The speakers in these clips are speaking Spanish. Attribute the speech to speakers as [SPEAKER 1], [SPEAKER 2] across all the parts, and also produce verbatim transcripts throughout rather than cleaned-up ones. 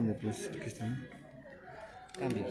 [SPEAKER 1] cambio, pues. Aquí están. Cambios.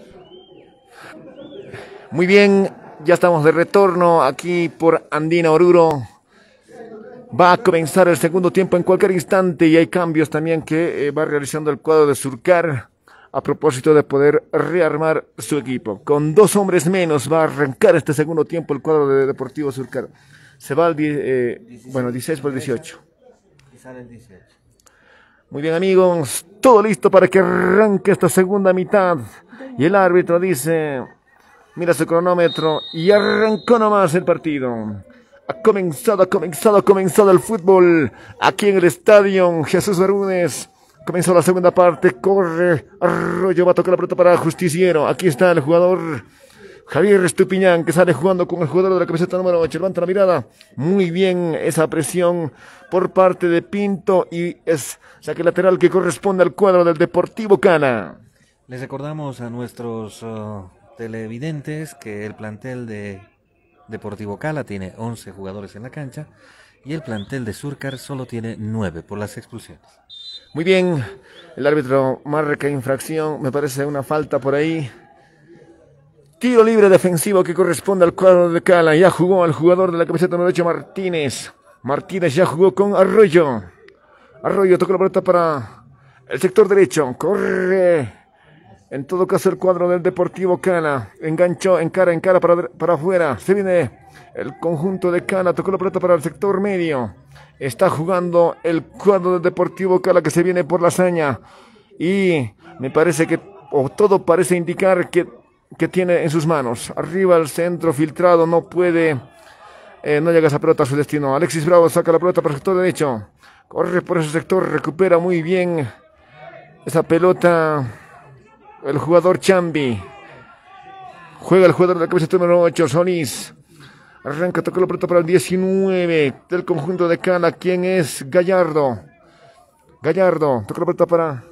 [SPEAKER 2] Muy bien, ya estamos de retorno aquí por Andina Oruro. Va a comenzar el segundo tiempo en cualquier instante y hay cambios también que eh, va realizando el cuadro de Surcar a propósito de poder rearmar su equipo. Con dos hombres menos va a arrancar este segundo tiempo el cuadro de Deportivo Surcar. Se va al eh, bueno, dieciséis por dieciocho.
[SPEAKER 1] Y sale el dieciocho.
[SPEAKER 2] Muy bien, amigos, todo listo para que arranque esta segunda mitad. Y el árbitro dice, mira su cronómetro y arrancó nomás el partido. Ha comenzado, ha comenzado, ha comenzado el fútbol aquí en el estadio Jesús Bermúdez. Comenzó la segunda parte, corre Arroyo, va a tocar la pelota para Justiciero. Aquí está el jugador Javier Estupiñán, que sale jugando con el jugador de la camiseta número ocho. Levanta la mirada. Muy bien esa presión por parte de Pinto y es saque lateral que corresponde al cuadro del Deportivo Cala.
[SPEAKER 1] Les recordamos a nuestros uh, televidentes que el plantel de Deportivo Cala tiene once jugadores en la cancha y el plantel de Surcar solo tiene nueve por las expulsiones.
[SPEAKER 2] Muy bien, el árbitro marca infracción, me parece una falta por ahí. Tiro libre defensivo que corresponde al cuadro de Cala. Ya jugó el jugador de la camiseta número ocho, Martínez. Martínez ya jugó con Arroyo. Arroyo toca la pelota para el sector derecho. Corre. En todo caso el cuadro del Deportivo Cala. Enganchó en cara, en cara para, para afuera. Se viene el conjunto de Cala. Tocó la pelota para el sector medio. Está jugando el cuadro del Deportivo Cala que se viene por la hazaña. Y me parece que, o todo parece indicar que, que tiene en sus manos. Arriba el centro filtrado. No puede, eh, no llega esa pelota a su destino. Alexis Bravo saca la pelota para el sector derecho. Corre por ese sector. Recupera muy bien esa pelota el jugador Chambi. Juega el jugador de la camiseta número ocho, Solís. Arranca, toca la pelota para el diecinueve del conjunto de Cala. ¿Quién es? Gallardo. Gallardo, toca la pelota para...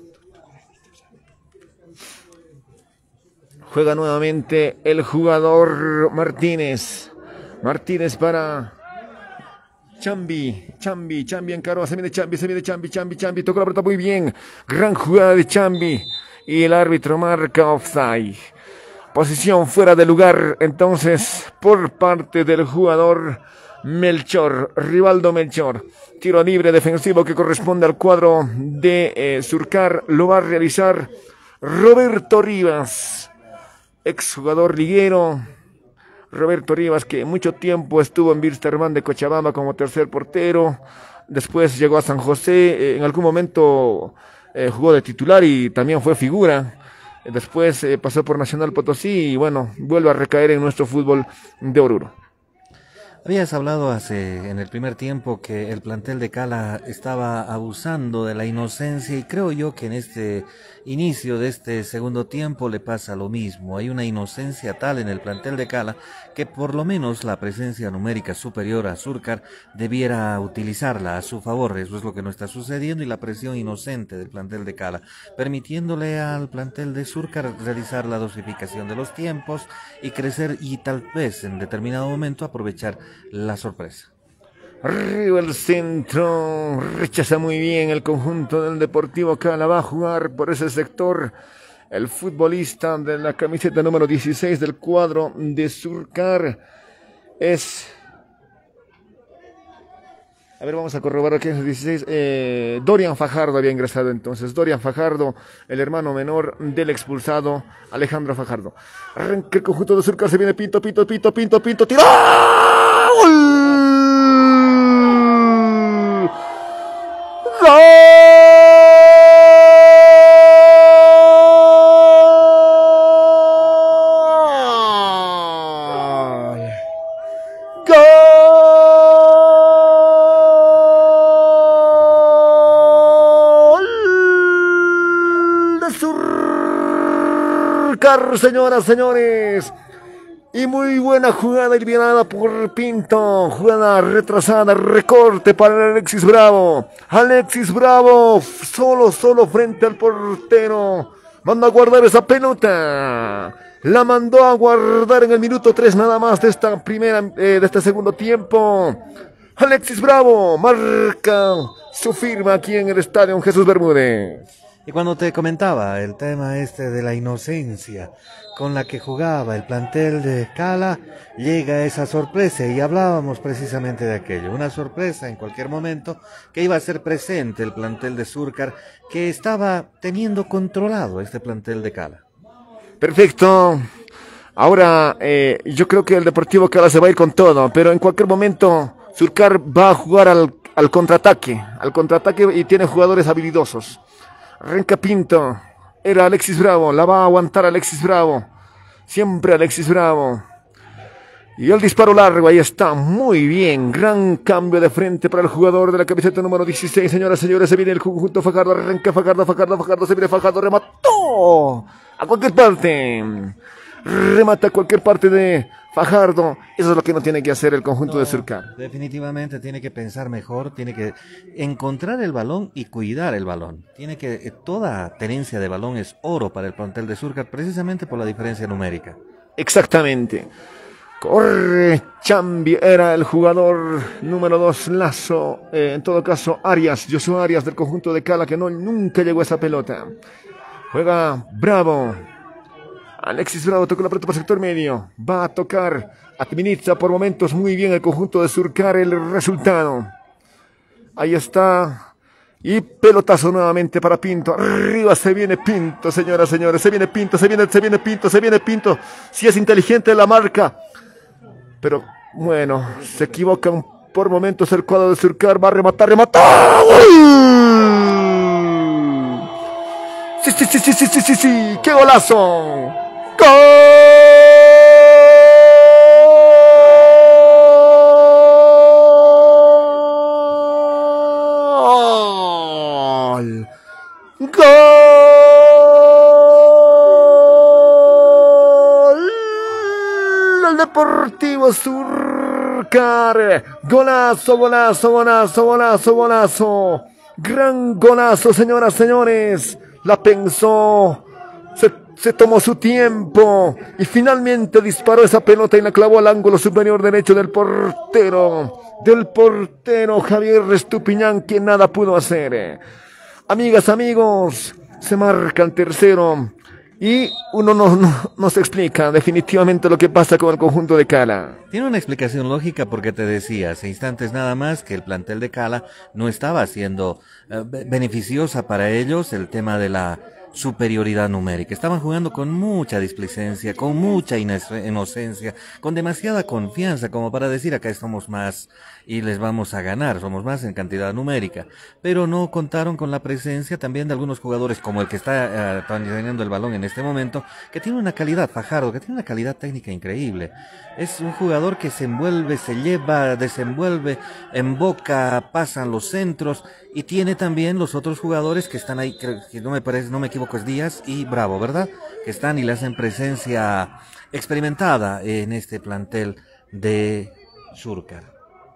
[SPEAKER 2] Juega nuevamente el jugador Martínez. Martínez para... Chambi, Chambi, Chambi encaró, se viene Chambi, se viene Chambi, Chambi, Chambi, toca la pelota muy bien. Gran jugada de Chambi. Y el árbitro marca offside. Posición fuera de lugar, entonces, por parte del jugador Melchor, Rivaldo Melchor. Tiro libre defensivo que corresponde al cuadro de eh, Surcar. Lo va a realizar Roberto Rivas, exjugador liguero. Roberto Rivas, que mucho tiempo estuvo en Wilstermann de Cochabamba como tercer portero. Después llegó a San José, eh, en algún momento... Eh, jugó de titular y también fue figura. Después eh, pasó por Nacional Potosí y bueno, vuelve a recaer en nuestro fútbol de Oruro.
[SPEAKER 1] Habías hablado hace en el primer tiempo que el plantel de Cala estaba abusando de la inocencia y creo yo que en este inicio de este segundo tiempo le pasa lo mismo. Hay una inocencia tal en el plantel de Cala que por lo menos la presencia numérica superior a Surcar debiera utilizarla a su favor. Eso es lo que no está sucediendo y la presión inocente del plantel de Cala, permitiéndole al plantel de Surcar realizar la dosificación de los tiempos y crecer y tal vez en determinado momento aprovechar la sorpresa.
[SPEAKER 2] Arriba el centro, rechaza muy bien el conjunto del Deportivo Cala. Va a jugar por ese sector el futbolista de la camiseta número dieciséis del cuadro de Surcar. Es... A ver, vamos a corroborar que es el dieciséis. Eh, Dorian Fajardo había ingresado entonces. Dorian Fajardo, el hermano menor del expulsado Alejandro Fajardo. Arranca el conjunto de Surcar, se viene Pinto, Pinto, Pinto, Pinto, Pinto, ¡tiro! ¡Gol! ¡Gol! ¡Gol! De Surcar, señoras, señores. Y muy buena jugada eliminada por Pinto. Jugada retrasada, recorte para Alexis Bravo. Alexis Bravo, solo, solo frente al portero. Manda a guardar esa pelota. La mandó a guardar en el minuto tres nada más de esta primera, eh, de este segundo tiempo. Alexis Bravo marca su firma aquí en el estadio Jesús Bermúdez.
[SPEAKER 1] Y cuando te comentaba el tema este de la inocencia con la que jugaba el plantel de Cala, llega esa sorpresa y hablábamos precisamente de aquello, una sorpresa en cualquier momento que iba a ser presente el plantel de Zúrcar, que estaba teniendo controlado este plantel de Cala.
[SPEAKER 2] Perfecto. Ahora eh, yo creo que el Deportivo Cala se va a ir con todo, pero en cualquier momento Zúrcar va a jugar al, al contraataque, al contraataque y tiene jugadores habilidosos. Renca Pinto, era Alexis Bravo, la va a aguantar Alexis Bravo, siempre Alexis Bravo. Y el disparo largo, ahí está, muy bien, gran cambio de frente para el jugador de la camiseta número dieciséis, señoras y señores, se viene el conjunto Fajardo, arranca Fajardo, Fajardo, Fajardo, se viene Fajardo, remató a cualquier parte, remata a cualquier parte de Fajardo, eso es lo que no tiene que hacer el conjunto no, de Zúrcar.
[SPEAKER 1] Definitivamente tiene que pensar mejor, tiene que encontrar el balón y cuidar el balón. Tiene que, toda tenencia de balón es oro para el plantel de Zúrcar, precisamente por la diferencia numérica.
[SPEAKER 2] Exactamente. Corre Chambi, era el jugador número dos, Lazo, eh, en todo caso Arias, Josué Arias del conjunto de Cala, que no, nunca llegó a esa pelota. Juega Bravo. Alexis Bravo tocó la pelota por el sector medio. Va a tocar. Administra por momentos muy bien el conjunto de Zúrcar el resultado. Ahí está. Y pelotazo nuevamente para Pinto. Arriba se viene Pinto, señoras y señores. Se viene Pinto, se viene, se viene Pinto, se viene Pinto. Si es inteligente la marca. Pero bueno, se equivoca por momentos el cuadro de Zúrcar. Va a rematar, rematar. Sí, sí, sí, sí, sí, sí, sí, sí. ¡Qué golazo! ¡Gol! ¡Gol! El Deportivo Zúrcar. Golazo, golazo, golazo, golazo, golazo. Gran golazo, señoras, señores. La pensó. Se Se tomó su tiempo y finalmente disparó esa pelota y la clavó al ángulo superior derecho del portero, del portero Javier Estupiñán, quien nada pudo hacer. Amigas, amigos, se marca el tercero y uno no, no, no se explica definitivamente lo que pasa con el conjunto de Cala.
[SPEAKER 1] Tiene una explicación lógica porque te decía hace instantes nada más que el plantel de Cala no estaba siendo eh, beneficiosa para ellos el tema de la superioridad numérica. Estaban jugando con mucha displicencia, con mucha inocencia, con demasiada confianza como para decir acá estamos más y les vamos a ganar, somos más en cantidad numérica, pero no contaron con la presencia también de algunos jugadores como el que está uh, teniendo el balón en este momento, que tiene una calidad, Fajardo, que tiene una calidad técnica increíble. Es un jugador que se envuelve, se lleva, desenvuelve, emboca, pasan los centros y tiene también los otros jugadores que están ahí, que, que no me parece, no me equivoco, es Díaz y Bravo, ¿verdad? Que están y le hacen presencia experimentada en este plantel de Zúrcar.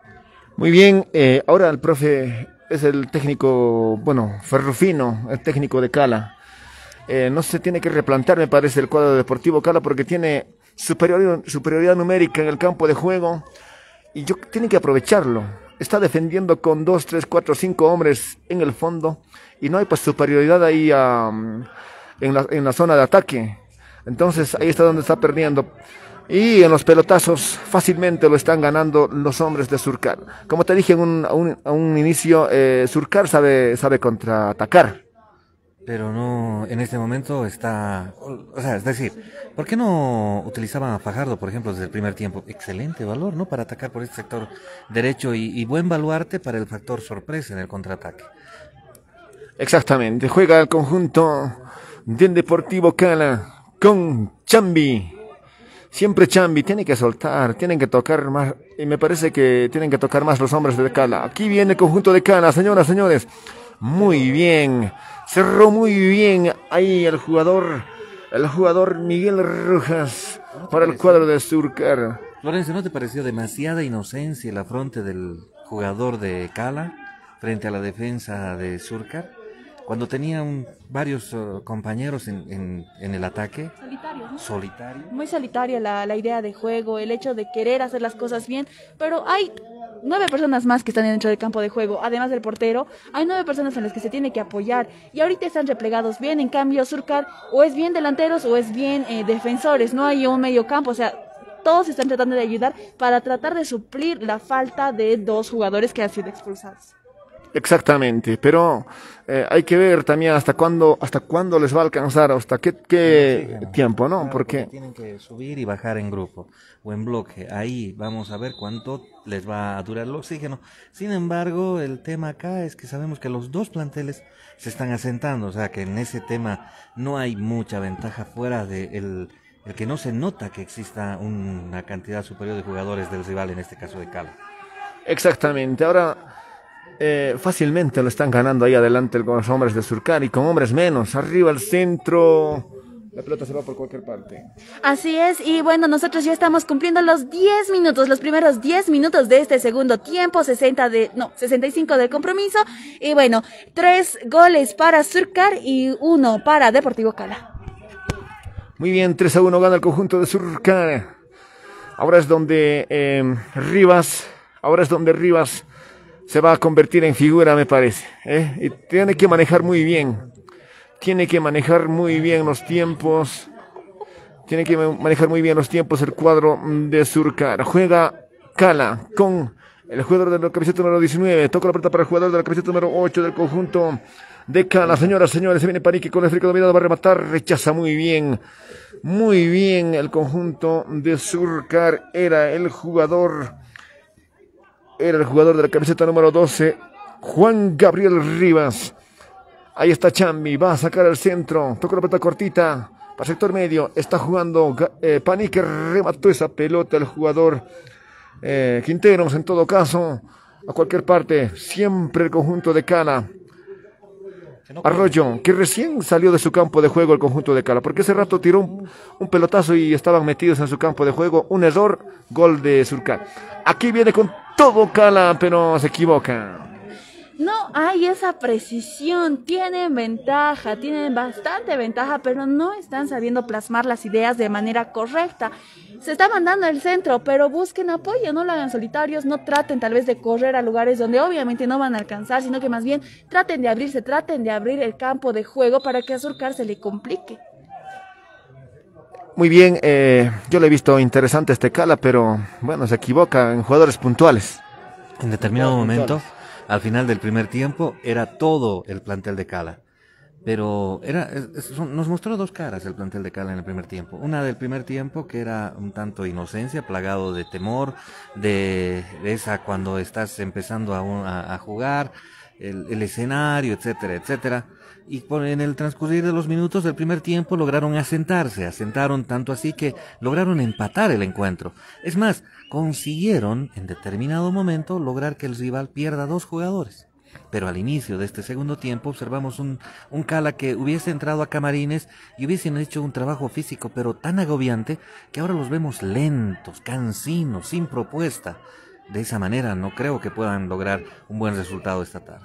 [SPEAKER 2] Muy bien, eh, ahora el profe es el técnico, bueno, Ferrufino, el técnico de Cala. Eh, no se tiene que replantear, me parece, el cuadro deportivo Cala porque tiene superioridad, superioridad numérica en el campo de juego y yo, tiene que aprovecharlo. Está defendiendo con dos, tres, cuatro, cinco hombres en el fondo y no hay pues superioridad ahí um, en, la, en la zona de ataque. Entonces ahí está donde está perdiendo. Y en los pelotazos fácilmente lo están ganando los hombres de Zúrcar. Como te dije en un, a, un, a un inicio, eh, Zúrcar sabe, sabe contraatacar.
[SPEAKER 1] Pero no, en este momento está, o sea, es decir, ¿por qué no utilizaban a Fajardo, por ejemplo, desde el primer tiempo? Excelente valor, ¿no? Para atacar por este sector derecho y, y buen baluarte para el factor sorpresa en el contraataque.
[SPEAKER 2] Exactamente, juega el conjunto del Deportivo Cala con Chambi. Siempre Chambi, tiene que soltar, tienen que tocar más, y me parece que tienen que tocar más los hombres de Cala. Aquí viene el conjunto de Cala, señoras, señores. Muy bien, cerró muy bien ahí el jugador, el jugador Miguel Rojas ¿No para pareció? el cuadro de Zúrcar.
[SPEAKER 1] Lorenzo, ¿no te pareció demasiada inocencia el afronte del jugador de Cala frente a la defensa de Zúrcar? Cuando tenían varios uh, compañeros en, en, en el ataque.
[SPEAKER 3] Solitario, ¿no?
[SPEAKER 1] Solitario.
[SPEAKER 3] Muy solitaria la, la idea de juego, el hecho de querer hacer las cosas bien, pero hay nueve personas más que están dentro del campo de juego, además del portero, hay nueve personas en las que se tiene que apoyar, y ahorita están replegados bien. En cambio Surcar o es bien delanteros o es bien eh, defensores, no hay un medio campo, o sea, todos están tratando de ayudar para tratar de suplir la falta de dos jugadores que han sido expulsados.
[SPEAKER 2] Exactamente, pero eh, hay que ver también hasta cuándo, hasta cuándo les va a alcanzar, hasta qué, qué sí, tiempo, ¿no?
[SPEAKER 1] Claro,
[SPEAKER 2] porque...
[SPEAKER 1] porque tienen que subir y bajar en grupo o en bloque. Ahí vamos a ver cuánto les va a durar el oxígeno. Sin embargo, el tema acá es que sabemos que los dos planteles se están asentando, o sea que en ese tema no hay mucha ventaja fuera de el, el que no se nota que exista una cantidad superior de jugadores del rival, en este caso de Cala.
[SPEAKER 2] Exactamente, ahora... Eh, fácilmente lo están ganando ahí adelante con los hombres de Surcar y con hombres menos. Arriba el centro, la pelota se va por cualquier parte.
[SPEAKER 3] Así es, y bueno, nosotros ya estamos cumpliendo los diez minutos, los primeros diez minutos de este segundo tiempo, sesenta de, no, sesenta y cinco del compromiso. Y bueno, tres goles para Surcar y uno para Deportivo Cala.
[SPEAKER 2] Muy bien, tres a uno gana el conjunto de Surcar. Ahora es donde eh, Rivas, ahora es donde Rivas se va a convertir en figura, me parece, ¿eh? Y tiene que manejar muy bien, tiene que manejar muy bien los tiempos, tiene que manejar muy bien los tiempos el cuadro de Surcar. Juega Cala con el jugador de la camiseta número diecinueve, toca la pelota para el jugador de la camiseta número ocho del conjunto de Cala. Señoras, señores, se viene Panique con el frico dominado, va a rematar, rechaza muy bien, muy bien el conjunto de Surcar, era el jugador... Era el jugador de la camiseta número doce, Juan Gabriel Rivas. Ahí está Chambi, va a sacar el centro, toca la pelota cortita, para sector medio, está jugando eh, Panique, remató esa pelota el jugador eh, Quinteros, en todo caso, a cualquier parte, siempre el conjunto de Cala. Arroyo, que recién salió de su campo de juego el conjunto de Cala, porque ese rato tiró un, un pelotazo y estaban metidos en su campo de juego, un error, gol de Surcar. Aquí viene con todo Cala, pero se equivoca.
[SPEAKER 3] No hay esa precisión, tienen ventaja, tienen bastante ventaja, pero no están sabiendo plasmar las ideas de manera correcta. Se está mandando el centro, pero busquen apoyo, no lo hagan solitarios, no traten tal vez de correr a lugares donde obviamente no van a alcanzar, sino que más bien traten de abrirse, traten de abrir el campo de juego para que a Surcar se le complique.
[SPEAKER 2] Muy bien, eh, yo le he visto interesante este Cala, pero bueno, se equivoca en jugadores puntuales.
[SPEAKER 1] En determinado momento, al final del primer tiempo, era todo el plantel de Cala. Pero era, es, nos mostró dos caras el plantel de Cala en el primer tiempo. Una del primer tiempo que era un tanto inocencia, plagado de temor, de, de esa cuando estás empezando a, a, a jugar, el, el escenario, etcétera, etcétera. Y por, en el transcurrir de los minutos del primer tiempo lograron asentarse, asentaron tanto así que lograron empatar el encuentro. Es más, consiguieron en determinado momento lograr que el rival pierda dos jugadores. Pero al inicio de este segundo tiempo observamos un, un Cala que hubiese entrado a camarines y hubiesen hecho un trabajo físico pero tan agobiante que ahora los vemos lentos, cansinos, sin propuesta. De esa manera no creo que puedan lograr un buen resultado esta tarde.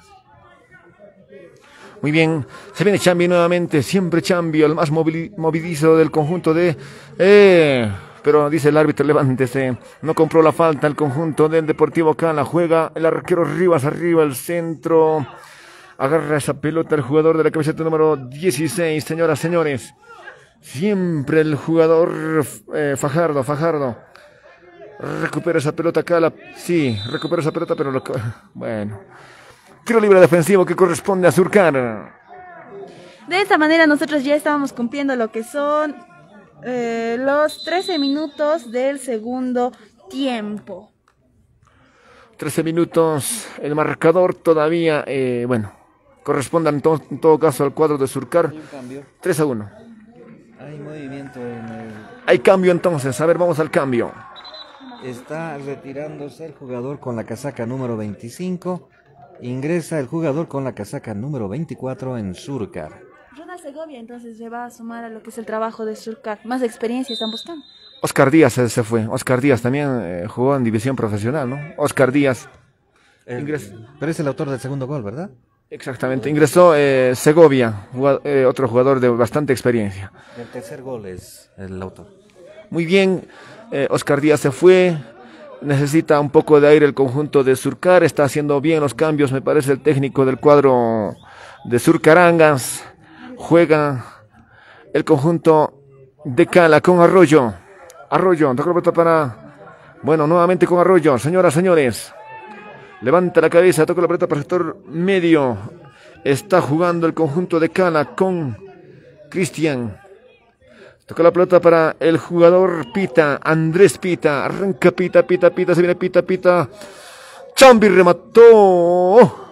[SPEAKER 2] Muy bien, se viene Chambi nuevamente, siempre Chambi, el más movilizo del conjunto de... Eh, pero dice el árbitro, levántese, no compró la falta el conjunto del Deportivo Cala, juega el arquero Rivas arriba, el centro, agarra esa pelota el jugador de la camiseta número dieciséis, señoras, señores, siempre el jugador eh, Fajardo, Fajardo, recupera esa pelota Cala, sí, recupera esa pelota, pero lo, bueno... Tiro libre defensivo que corresponde a Surcar.
[SPEAKER 3] De esta manera nosotros ya estábamos cumpliendo lo que son eh, los trece minutos del segundo tiempo.
[SPEAKER 2] trece minutos, el marcador todavía, eh, bueno, corresponde en, to en todo caso al cuadro de Surcar. tres a uno.
[SPEAKER 1] Hay movimiento en el...
[SPEAKER 2] Hay cambio entonces, a ver, vamos al cambio.
[SPEAKER 1] Está retirándose el jugador con la casaca número veinticinco. Ingresa el jugador con la casaca número veinticuatro en Surcar.
[SPEAKER 3] Ronald Segovia entonces se va a sumar a lo que es el trabajo de Surcar. Más experiencia están buscando.
[SPEAKER 2] Oscar Díaz se fue. Oscar Díaz también eh, jugó en división profesional, ¿no? Oscar Díaz.
[SPEAKER 1] El, ingresó. Pero es el autor del segundo gol, ¿verdad?
[SPEAKER 2] Exactamente. Ingresó eh, Segovia, jugado, eh, otro jugador de bastante experiencia.
[SPEAKER 1] El tercer gol es el autor.
[SPEAKER 2] Muy bien. Eh, Oscar Díaz se fue. necesita un poco de aire el conjunto de Surcar. Está haciendo bien los cambios, me parece, el técnico del cuadro de Surcarangas. Juega el conjunto de Cala con Arroyo. Arroyo, toca la pelota para... Bueno, nuevamente con Arroyo, señoras, señores. Levanta la cabeza, toca la pelota para el sector medio. Está jugando el conjunto de Cala con Cristian. Toca la pelota para el jugador Pita, Andrés Pita. Arranca Pita, Pita, Pita, se viene Pita, Pita. Chambi remató.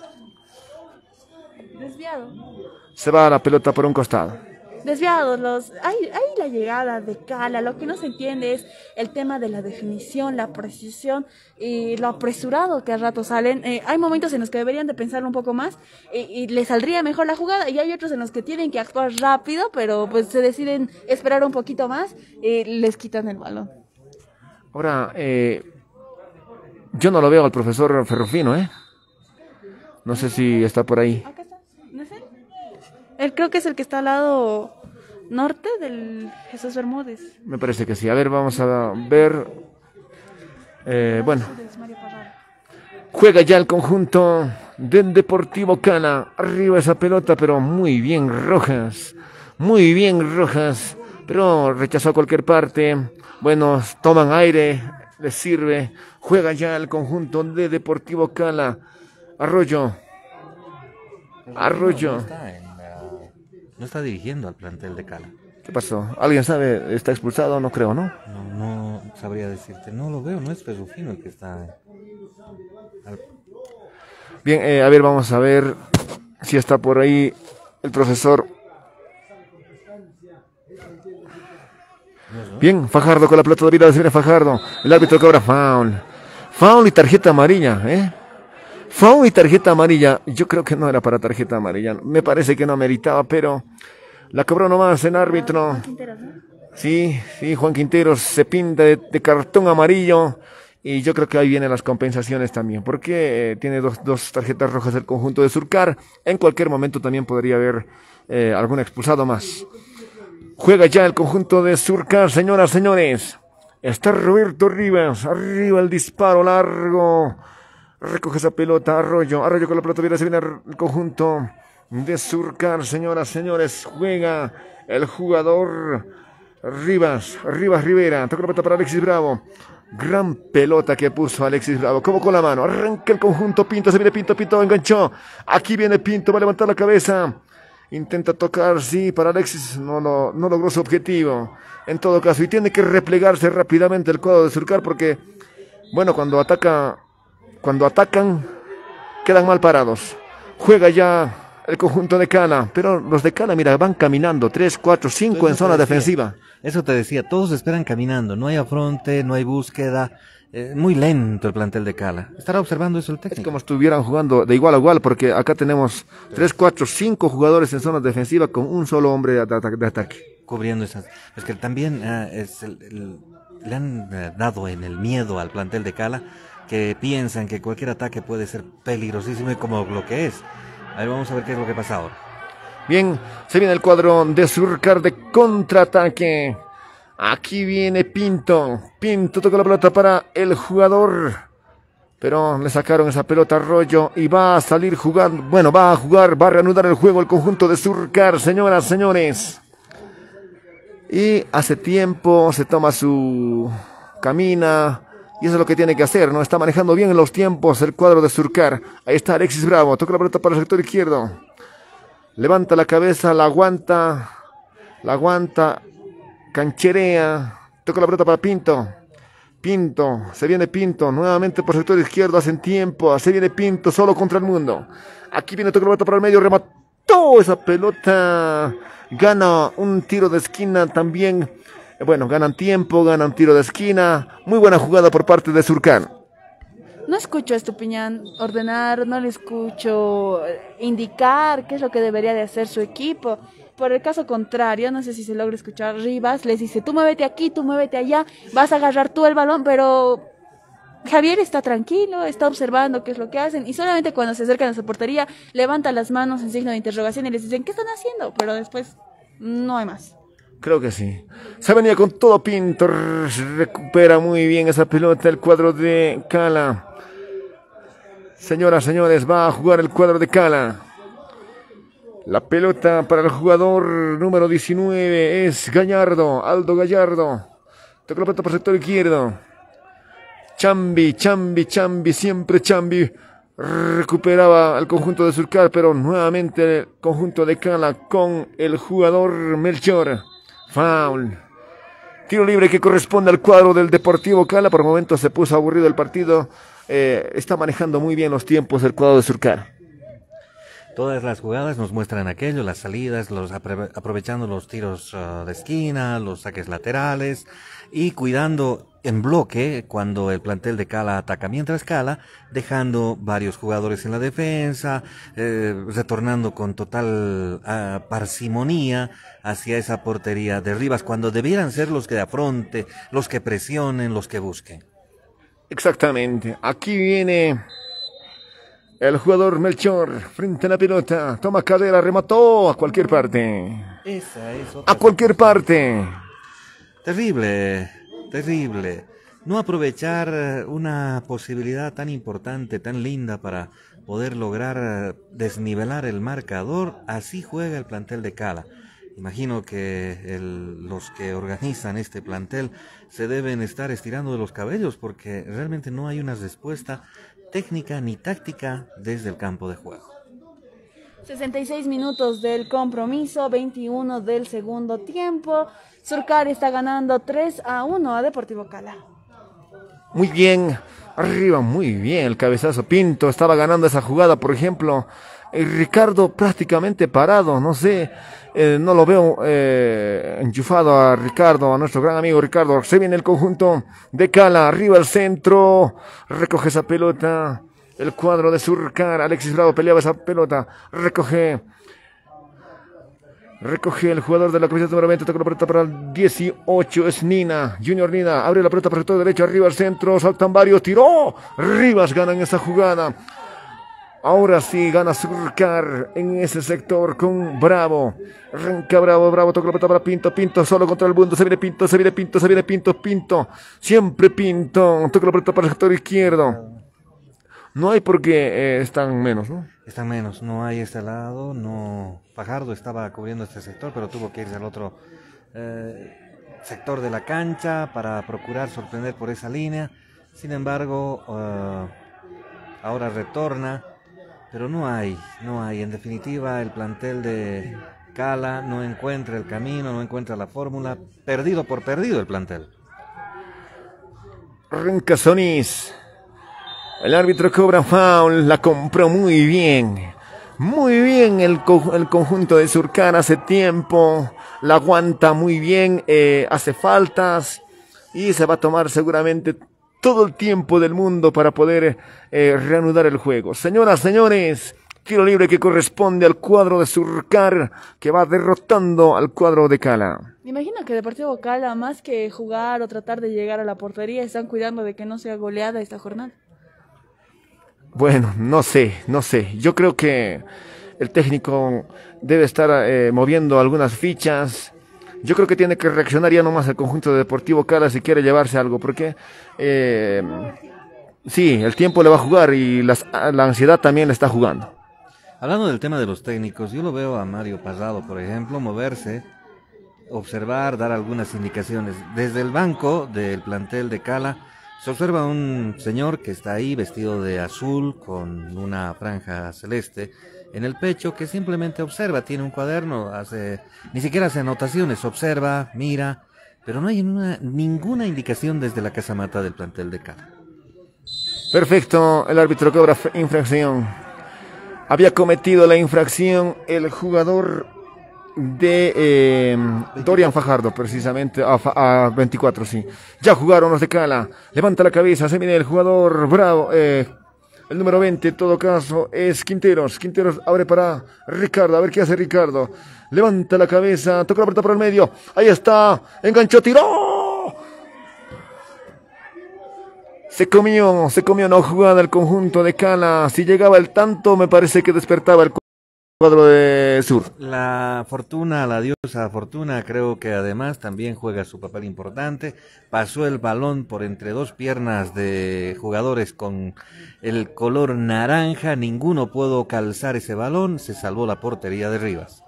[SPEAKER 3] Desviado.
[SPEAKER 2] Se va la pelota por un costado.
[SPEAKER 3] Desviados los, hay, hay la llegada de Cala, lo que no se entiende es el tema de la definición, la precisión y lo apresurado que a ratos salen. Eh, hay momentos en los que deberían de pensarlo un poco más y, y les saldría mejor la jugada, y hay otros en los que tienen que actuar rápido, pero pues se deciden esperar un poquito más y les quitan el balón.
[SPEAKER 2] Ahora, eh, yo no lo veo al profesor Ferrufino, ¿eh? No sé si está por ahí.
[SPEAKER 3] Acá está, ¿no es él? Él creo que es el que está al lado norte del Jesús Bermúdez.
[SPEAKER 2] Me parece que sí. A ver, vamos a ver. Eh, bueno. Juega ya el conjunto del Deportivo Cala. Arriba esa pelota, pero muy bien Rojas. Muy bien Rojas. Pero rechazó a cualquier parte. Bueno, toman aire. Les sirve. Juega ya el conjunto de Deportivo Cala. Arroyo. Arroyo.
[SPEAKER 1] No está dirigiendo al plantel de Cala.
[SPEAKER 2] ¿Qué pasó? ¿Alguien sabe? ¿Está expulsado? No creo, ¿no?
[SPEAKER 1] No, no sabría decirte. No lo veo, no es Ferrufino el que está... Al...
[SPEAKER 2] Bien, eh, a ver, vamos a ver si está por ahí el profesor. Bien, Fajardo con la pelota de vida, se viene Fajardo. El árbitro cobra foul. Foul y tarjeta amarilla, ¿eh? Foul y tarjeta amarilla. Yo creo que no era para tarjeta amarilla. Me parece que no meritaba, pero la cobró nomás el árbitro. Sí, sí, Juan Quinteros se pinta de, de cartón amarillo. Y yo creo que ahí vienen las compensaciones también. Porque eh, tiene dos, dos tarjetas rojas el conjunto de Surcar. En cualquier momento también podría haber eh, algún expulsado más. Juega ya el conjunto de Surcar, señoras, señores. Está Roberto Rivas. Arriba el disparo largo. Recoge esa pelota, Arroyo, Arroyo con la pelota, viene, se viene el conjunto de Surcar, señoras, señores, juega el jugador Rivas, Rivas Rivera, toca la pelota para Alexis Bravo, gran pelota que puso Alexis Bravo, como con la mano, arranca el conjunto, Pinto, se viene Pinto, Pinto enganchó, aquí viene Pinto, va a levantar la cabeza, intenta tocar, sí, para Alexis, no, no, no logró su objetivo, en todo caso, y tiene que replegarse rápidamente el cuadro de Surcar, porque, bueno, cuando ataca... Cuando atacan, quedan mal parados. Juega ya el conjunto de Cala. Pero los de Cala, mira, van caminando. tres, cuatro, cinco en zona defensiva.
[SPEAKER 1] Eso te decía, todos esperan caminando. No hay afronte, no hay búsqueda. Eh, muy lento el plantel de Cala. ¿Estará observando eso el técnico?
[SPEAKER 2] Es como si estuvieran jugando de igual a igual, porque acá tenemos tres, cuatro, cinco jugadores en zona defensiva con un solo hombre de, ata de ataque.
[SPEAKER 1] Cubriendo esas. Es que también uh, es el, el, le han uh, dado en el miedo al plantel de Cala, que piensan que cualquier ataque puede ser peligrosísimo y como lo que es. Ahí vamos a ver qué es lo que pasa ahora.
[SPEAKER 2] Bien, se viene el cuadro de Surcar de contraataque. Aquí viene Pinto. Pinto toca la pelota para el jugador. Pero le sacaron esa pelota a Arroyo y va a salir jugando. Bueno, va a jugar, va a reanudar el juego el conjunto de Surcar, señoras, señores. Y hace tiempo se toma su... camina... Y eso es lo que tiene que hacer, ¿no? Está manejando bien en los tiempos el cuadro de Surcar. Ahí está Alexis Bravo, toca la pelota para el sector izquierdo. Levanta la cabeza, la aguanta, la aguanta, cancherea. Toca la pelota para Pinto. Pinto, se viene Pinto, nuevamente por el sector izquierdo, hacen tiempo. Se viene Pinto, solo contra el mundo. Aquí viene, toca la pelota para el medio, remató esa pelota. Gana un tiro de esquina también. Bueno, ganan tiempo, ganan tiro de esquina. Muy buena jugada por parte de Surcar.
[SPEAKER 3] No escucho a Estupiñán ordenar, no le escucho indicar qué es lo que debería de hacer su equipo. Por el caso contrario, no sé si se logra escuchar, Rivas les dice, tú muévete aquí, tú muévete allá, vas a agarrar tú el balón, pero Javier está tranquilo, está observando qué es lo que hacen, y solamente cuando se acercan a su portería, levanta las manos en signo de interrogación y les dicen, ¿qué están haciendo? Pero después no hay más.
[SPEAKER 2] Creo que sí. Se venía con todo Pinto. Recupera muy bien esa pelota el cuadro de Cala. Señoras, señores, va a jugar el cuadro de Cala. La pelota para el jugador número diecinueve es Gallardo, Aldo Gallardo. Toca la pelota por el sector izquierdo. Chambi, Chambi, Chambi, siempre Chambi. Recuperaba el conjunto de Surcar, pero nuevamente el conjunto de Cala con el jugador Melchor. Foul. Tiro libre que corresponde al cuadro del Deportivo Cala. Por momentos se puso aburrido el partido. Eh, está manejando muy bien los tiempos el cuadro de Surcar.
[SPEAKER 1] Todas las jugadas nos muestran aquello, las salidas, los apre- aprovechando los tiros uh, de esquina, los saques laterales y cuidando en bloque cuando el plantel de Cala ataca, mientras Cala dejando varios jugadores en la defensa, eh, retornando con total uh, parsimonía hacia esa portería de Rivas, cuando debieran ser los que afronte, los que presionen, los que busquen.
[SPEAKER 2] Exactamente, aquí viene el jugador Melchor frente a la pelota, toma cadera, remató a cualquier parte.
[SPEAKER 1] Esa es otra
[SPEAKER 2] a cualquier parte.
[SPEAKER 1] Terrible, terrible. No aprovechar una posibilidad tan importante, tan linda para poder lograr desnivelar el marcador. Así juega el plantel de Cala. Imagino que el, los que organizan este plantel se deben estar estirando de los cabellos porque realmente no hay una respuesta técnica ni táctica desde el campo de juego.
[SPEAKER 3] sesenta y seis minutos del compromiso, veintiuno del segundo tiempo. Surcar está ganando tres a uno a Deportivo Cala.
[SPEAKER 2] Muy bien, arriba, muy bien el cabezazo. Pinto estaba ganando esa jugada, por ejemplo. El Ricardo prácticamente parado, no sé, eh, no lo veo eh, enchufado a Ricardo, a nuestro gran amigo Ricardo. Se viene el conjunto de Cala, arriba al centro, recoge esa pelota, el cuadro de Surcar, Alexis Bravo peleaba esa pelota, recoge, recoge el jugador de la camiseta número veinte, toca la pelota para el dieciocho, es Nina, Junior Nina, abre la pelota para el sector derecho, arriba al centro, saltan varios, tiró, Rivas gana en esa jugada. Ahora sí gana Surcar en ese sector con Bravo. Arranca Bravo, Bravo, toca la pelota para Pinto, Pinto solo contra el mundo, se viene Pinto, se viene Pinto, se viene Pinto, Pinto. Siempre Pinto, toca la pelota para el sector izquierdo. No hay por qué eh, están menos, ¿no?
[SPEAKER 1] Están menos, no hay este lado, no. Fajardo estaba cubriendo este sector, pero tuvo que irse al otro eh, sector de la cancha para procurar sorprender por esa línea. Sin embargo, uh, ahora retorna. Pero no hay, no hay. En definitiva, el plantel de Cala no encuentra el camino, no encuentra la fórmula. Perdido por perdido el plantel.
[SPEAKER 2] Arranca Sonís. El árbitro cobra foul, la compró muy bien. Muy bien el, co el conjunto de Surcar hace tiempo. La aguanta muy bien, eh, hace faltas. Y se va a tomar seguramente todo el tiempo del mundo para poder eh, reanudar el juego. Señoras, señores, tiro libre que corresponde al cuadro de Surcar, que va derrotando al cuadro de Cala.
[SPEAKER 3] Me imagino que Deportivo Cala, más que jugar o tratar de llegar a la portería, están cuidando de que no sea goleada esta jornada.
[SPEAKER 2] Bueno, no sé, no sé. Yo creo que el técnico debe estar eh, moviendo algunas fichas. Yo creo que tiene que reaccionar ya nomás el conjunto de Deportivo Cala si quiere llevarse algo, porque eh, sí, el tiempo le va a jugar y las, la ansiedad también le está jugando.
[SPEAKER 1] Hablando del tema de los técnicos, yo lo veo a Mario Parrado, por ejemplo, moverse, observar, dar algunas indicaciones. Desde el banco del plantel de Cala se observa un señor que está ahí vestido de azul con una franja celeste en el pecho, que simplemente observa, tiene un cuaderno, hace, ni siquiera hace anotaciones, observa, mira, pero no hay una, ninguna indicación desde la casamata del plantel de Cala.
[SPEAKER 2] Perfecto, el árbitro cobra infracción. Había cometido la infracción el jugador de eh, Dorian Fajardo, precisamente, a, a veinticuatro, sí. Ya jugaron los de Cala, levanta la cabeza, se viene el jugador Bravo, eh, el número veinte, en todo caso, es Quinteros. Quinteros abre para Ricardo. A ver qué hace Ricardo. Levanta la cabeza. Toca la pelota por el medio. Ahí está. Enganchó, tiró. Se comió, se comió una jugada el conjunto de Cala. Si llegaba el tanto, me parece que despertaba el cuadro de Sur.
[SPEAKER 1] La Fortuna, la diosa Fortuna, creo que además también juega su papel importante. Pasó el balón por entre dos piernas de jugadores con el color naranja. Ninguno pudo calzar ese balón. Se salvó la portería de Rivas.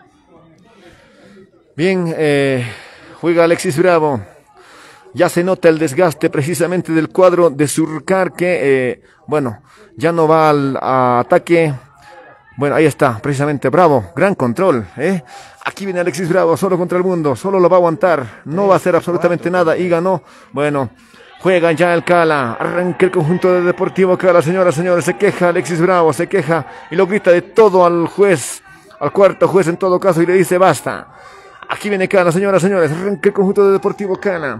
[SPEAKER 2] Bien, eh, juega Alexis Bravo. Ya se nota el desgaste precisamente del cuadro de Surcar que, eh, bueno, ya no va al a ataque. Bueno, ahí está, precisamente Bravo, gran control, ¿eh? Aquí viene Alexis Bravo, solo contra el mundo, solo lo va a aguantar, no va a hacer absolutamente nada y ganó. Bueno, juega ya el Cala, arranca el conjunto de Deportivo Cala, señoras, señores, se queja Alexis Bravo, se queja y lo grita de todo al juez, al cuarto juez en todo caso y le dice basta. Aquí viene Cala, señoras, señores, arranca el conjunto de Deportivo Cala.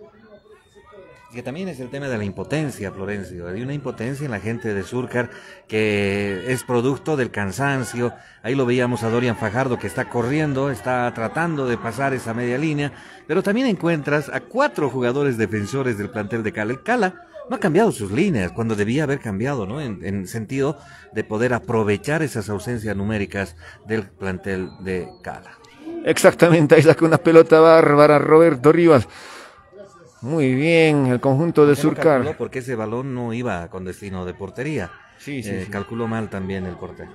[SPEAKER 1] Que también es el tema de la impotencia, Florencio. Hay una impotencia en la gente de Surcar que es producto del cansancio. Ahí lo veíamos a Dorian Fajardo que está corriendo, está tratando de pasar esa media línea, pero también encuentras a cuatro jugadores defensores del plantel de Cala. El Cala no ha cambiado sus líneas cuando debía haber cambiado, ¿no? En, en sentido de poder aprovechar esas ausencias numéricas del plantel de Cala.
[SPEAKER 2] Exactamente, ahí saca una pelota bárbara Roberto Rivas. Muy bien, el conjunto de Surcar.
[SPEAKER 1] No, porque ese balón no iba con destino de portería.
[SPEAKER 2] Sí, sí,
[SPEAKER 1] eh,
[SPEAKER 2] sí.
[SPEAKER 1] Calculó mal también el portero.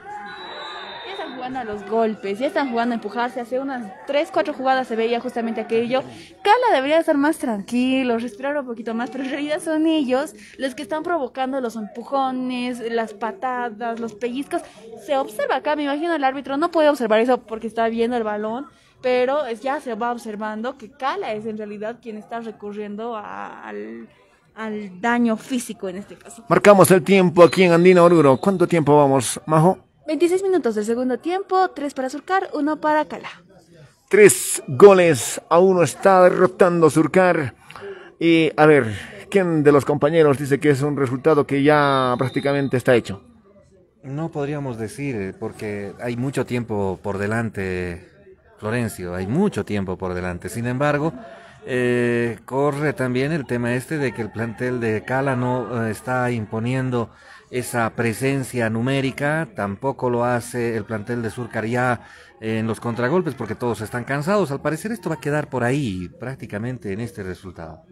[SPEAKER 3] Ya están jugando a los golpes, ya están jugando a empujarse. Hace unas tres, cuatro jugadas se veía justamente aquello. Cala debería estar más tranquilo, respirar un poquito más, pero en realidad son ellos los que están provocando los empujones, las patadas, los pellizcos. Se observa acá, me imagino el árbitro no puede observar eso porque está viendo el balón. Pero es, ya se va observando que Cala es en realidad quien está recurriendo a, al, al daño físico en este caso.
[SPEAKER 2] Marcamos el tiempo aquí en Andina Oruro. ¿Cuánto tiempo vamos, Majo?
[SPEAKER 3] veintiséis minutos del segundo tiempo, tres para Surcar, uno para Cala.
[SPEAKER 2] Tres goles a uno está derrotando Surcar. Y a ver, ¿quién de los compañeros dice que es un resultado que ya prácticamente está hecho?
[SPEAKER 1] No podríamos decir, porque hay mucho tiempo por delante, Florencio, hay mucho tiempo por delante. Sin embargo, eh, corre también el tema este de que el plantel de Cala no eh, está imponiendo esa presencia numérica, tampoco lo hace el plantel de Surcar ya eh, en los contragolpes porque todos están cansados. Al parecer esto va a quedar por ahí prácticamente en este resultado.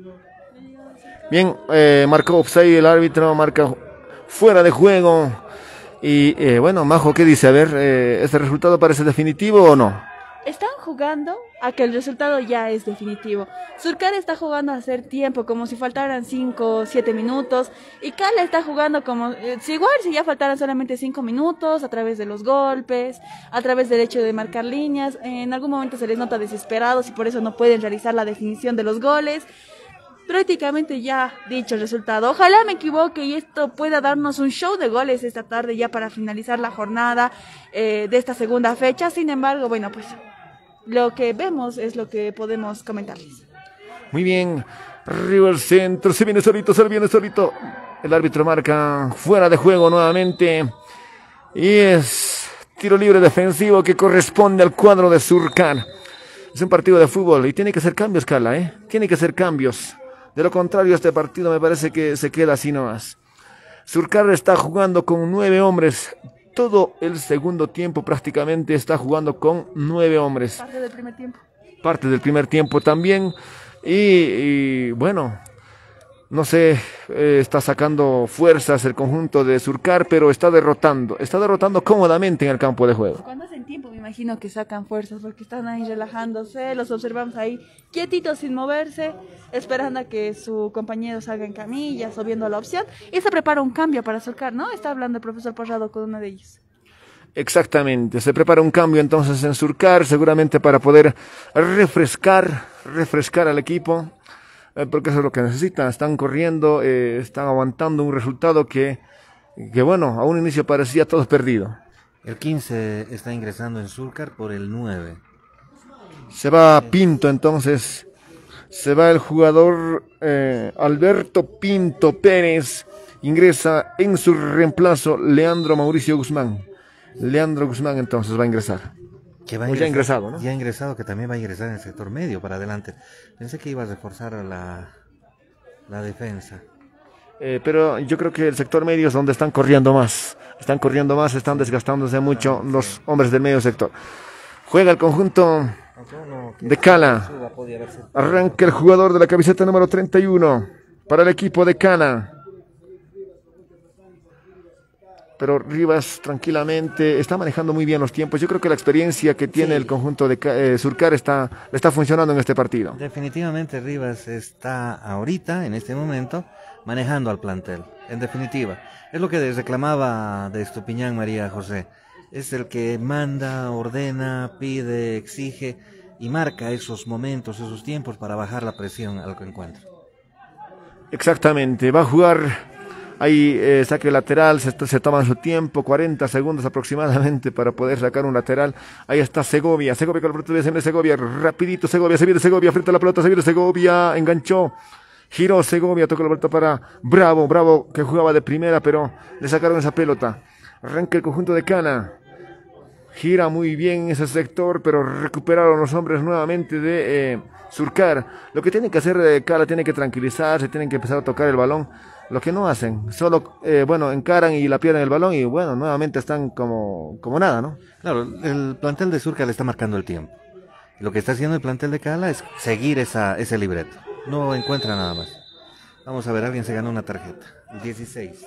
[SPEAKER 2] Bien, eh, marcó offside el árbitro, marca fuera de juego. Y eh, bueno, Majo, ¿qué dice? A ver, eh, ¿este resultado parece definitivo o no?
[SPEAKER 3] Están jugando a que el resultado ya es definitivo. Surcar está jugando a hacer tiempo, como si faltaran cinco o siete minutos. Y Cala está jugando como, eh, si igual si ya faltaran solamente cinco minutos, a través de los golpes, a través del hecho de marcar líneas. En algún momento se les nota desesperados y por eso no pueden realizar la definición de los goles. Prácticamente ya dicho el resultado. Ojalá me equivoque y esto pueda darnos un show de goles esta tarde ya para finalizar la jornada eh, de esta segunda fecha. Sin embargo, bueno, pues lo que vemos es lo que podemos comentarles.
[SPEAKER 2] Muy bien, River Centro, se viene solito, se viene solito. El árbitro marca fuera de juego nuevamente. Y es tiro libre defensivo que corresponde al cuadro de Surcar. Es un partido de fútbol y tiene que hacer cambios, Cala, ¿eh? Tiene que hacer cambios. De lo contrario, este partido me parece que se queda así nomás. Surcar está jugando con nueve hombres. Todo el segundo tiempo prácticamente está jugando con nueve hombres.
[SPEAKER 3] Parte del primer tiempo.
[SPEAKER 2] Parte del primer tiempo también. Y, y bueno, no sé, eh, está sacando fuerzas el conjunto de Surcar, pero está derrotando. Está derrotando cómodamente en el campo de juego.
[SPEAKER 3] Cuando hacen tiempo me imagino que sacan fuerzas porque están ahí relajándose. Los observamos ahí quietitos sin moverse, esperando a que su compañero salga en camillas o viendo la opción. Y se prepara un cambio para Surcar, ¿no? Está hablando el profesor Porrado con uno de ellos.
[SPEAKER 2] Exactamente, se prepara un cambio entonces en Surcar, seguramente para poder refrescar, refrescar al equipo, eh, porque eso es lo que necesitan. Están corriendo, eh, están aguantando un resultado que, que bueno, a un inicio parecía todo perdido.
[SPEAKER 1] El quince está ingresando en Surcar por el nueve.
[SPEAKER 2] Se va Pinto entonces, se va el jugador eh, Alberto Pinto Pérez, ingresa en su reemplazo Leandro Mauricio Guzmán. Leandro Guzmán entonces va a ingresar.
[SPEAKER 1] Que va a
[SPEAKER 2] o
[SPEAKER 1] ingresar,
[SPEAKER 2] ya ha ingresado, ¿no?
[SPEAKER 1] Ya ha ingresado, que también va a ingresar en el sector medio para adelante. Pensé que iba a reforzar la, la defensa.
[SPEAKER 2] Eh, pero yo creo que el sector medio es donde están corriendo más. Están corriendo más, están desgastándose mucho los hombres del medio sector. Juega el conjunto de Cala. Arranca el jugador de la camiseta número treinta y uno para el equipo de Cala. Pero Rivas tranquilamente está manejando muy bien los tiempos. Yo creo que la experiencia que tiene sí. el conjunto de eh, Surcar está, le está funcionando en este partido.
[SPEAKER 1] Definitivamente Rivas está ahorita, en este momento, manejando al plantel. En definitiva, es lo que reclamaba de Estupiñán María José. Es el que manda, ordena, pide, exige y marca esos momentos, esos tiempos para bajar la presión al encuentro.
[SPEAKER 2] Exactamente, va a jugar ahí eh, saque lateral, se, se toman su tiempo, cuarenta segundos aproximadamente para poder sacar un lateral. Ahí está Segovia, Segovia con la pelota, viene Segovia, rapidito Segovia, se viene Segovia, frente a la pelota, se viene Segovia, enganchó, giró Segovia, tocó la pelota para Bravo, Bravo que jugaba de primera, pero le sacaron esa pelota. Arranca el conjunto de Cana, gira muy bien ese sector, pero recuperaron los hombres nuevamente de eh, Surcar. Lo que tiene que hacer de Cala, tiene que tranquilizarse, tienen que empezar a tocar el balón. Lo que no hacen, solo, eh, bueno, encaran y la pierden el balón y, bueno, nuevamente están como, como nada, ¿no?
[SPEAKER 1] Claro, el plantel de Surcar le está marcando el tiempo. Lo que está haciendo el plantel de Cala es seguir esa, ese libreto. No encuentra nada más. Vamos a ver, alguien se ganó una tarjeta. dieciséis.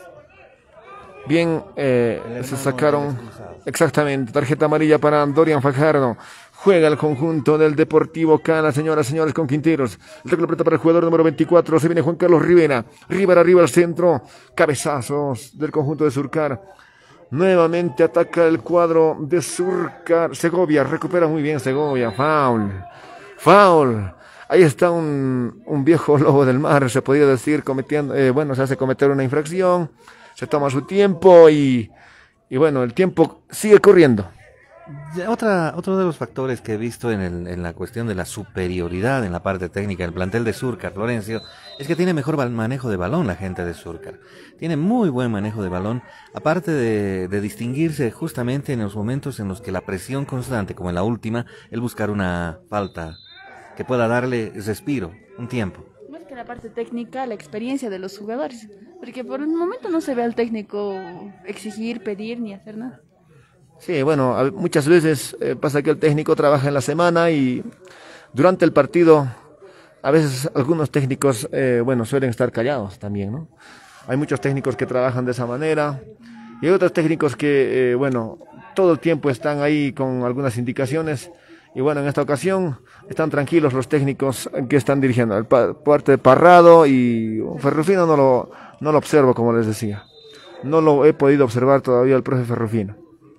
[SPEAKER 2] Bien, eh, se sacaron, exactamente, tarjeta amarilla para Dorian Fajardo. Juega el conjunto del Deportivo Cala, señoras y señores, con Quinteros. El toque de pelota para el jugador número veinticuatro. Se viene Juan Carlos Rivera. Rivera arriba al centro. Cabezazos del conjunto de Surcar. Nuevamente ataca el cuadro de Surcar. Segovia recupera muy bien Segovia. Foul. Foul. Ahí está un, un viejo lobo del mar, se podría decir, cometiendo, eh, bueno, se hace cometer una infracción. Se toma su tiempo y, y bueno, el tiempo sigue corriendo.
[SPEAKER 1] Otra, otro de los factores que he visto en, el, en la cuestión de la superioridad en la parte técnica del plantel de Surcar, Florencio, es que tiene mejor manejo de balón la gente de Surcar. Tiene muy buen manejo de balón, aparte de, de distinguirse justamente en los momentos en los que la presión constante, como en la última, el buscar una falta que pueda darle respiro, un tiempo.
[SPEAKER 3] Más que la parte técnica, la experiencia de los jugadores, porque por el momento no se ve al técnico exigir, pedir ni hacer nada.
[SPEAKER 2] Sí, bueno, muchas veces eh, pasa que el técnico trabaja en la semana y durante el partido a veces algunos técnicos, eh, bueno, suelen estar callados también, ¿no? Hay muchos técnicos que trabajan de esa manera y hay otros técnicos que, eh, bueno, todo el tiempo están ahí con algunas indicaciones y bueno, en esta ocasión están tranquilos los técnicos que están dirigiendo. El pa parte de Parrado y Ferrufino no lo, no lo observo, como les decía. No lo he podido observar todavía el profe Ferrufino.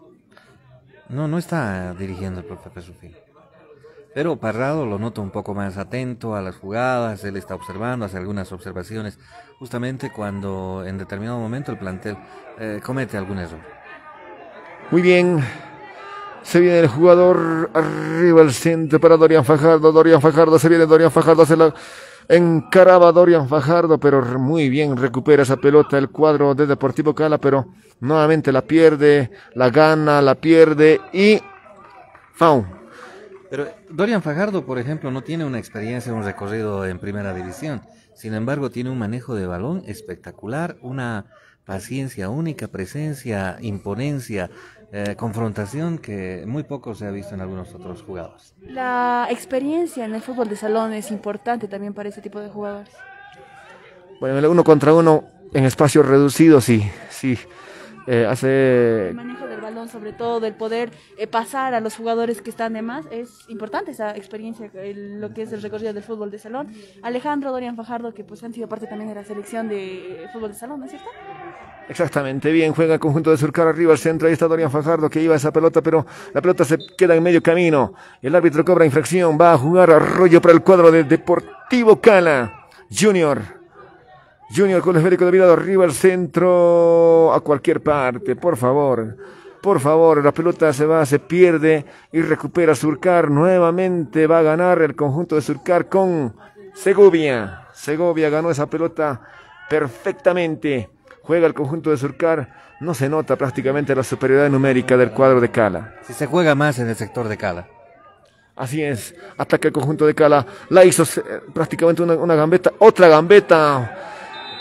[SPEAKER 1] No, no está dirigiendo el profe Ferrufino. Pero Parrado lo noto un poco más atento a las jugadas, él está observando, hace algunas observaciones, justamente cuando en determinado momento el plantel eh, comete algún error.
[SPEAKER 2] Muy bien, se viene el jugador arriba al centro para Dorian Fajardo, Dorian Fajardo, se viene Dorian Fajardo, se la encaraba Dorian Fajardo, pero muy bien recupera esa pelota el cuadro de Deportivo Cala, pero nuevamente la pierde, la gana, la pierde y foul.
[SPEAKER 1] Pero Dorian Fajardo, por ejemplo, no tiene una experiencia, un recorrido en primera división. Sin embargo, tiene un manejo de balón espectacular, una paciencia única, presencia, imponencia, eh, confrontación que muy poco se ha visto en algunos otros jugadores.
[SPEAKER 3] La experiencia en el fútbol de salón es importante también para ese tipo de jugadores.
[SPEAKER 2] Bueno, el uno contra uno en espacios reducidos, sí, sí. Eh, hace...
[SPEAKER 3] El manejo del balón, sobre todo del poder eh, pasar a los jugadores que están de más, es importante esa experiencia, el, lo que es el recorrido del fútbol de salón. Alejandro, Dorian Fajardo, que pues han sido parte también de la selección de fútbol de salón, ¿no es cierto?
[SPEAKER 2] Exactamente, bien, juega el conjunto de Surcar arriba al centro, ahí está Dorian Fajardo que iba a esa pelota, pero la pelota se queda en medio camino, el árbitro cobra infracción, va a jugar Arroyo para el cuadro de Deportivo Cala, Junior. Junior con el esférico de mirado arriba al centro, a cualquier parte, por favor, por favor, la pelota se va, se pierde y recupera Surcar, nuevamente va a ganar el conjunto de Surcar con Segovia, Segovia ganó esa pelota perfectamente, juega el conjunto de Surcar, no se nota prácticamente la superioridad numérica del cuadro de Cala.
[SPEAKER 1] Si se juega más en el sector de Cala.
[SPEAKER 2] Así es, ataca el conjunto de Cala, la hizo prácticamente una, una gambeta, otra gambeta.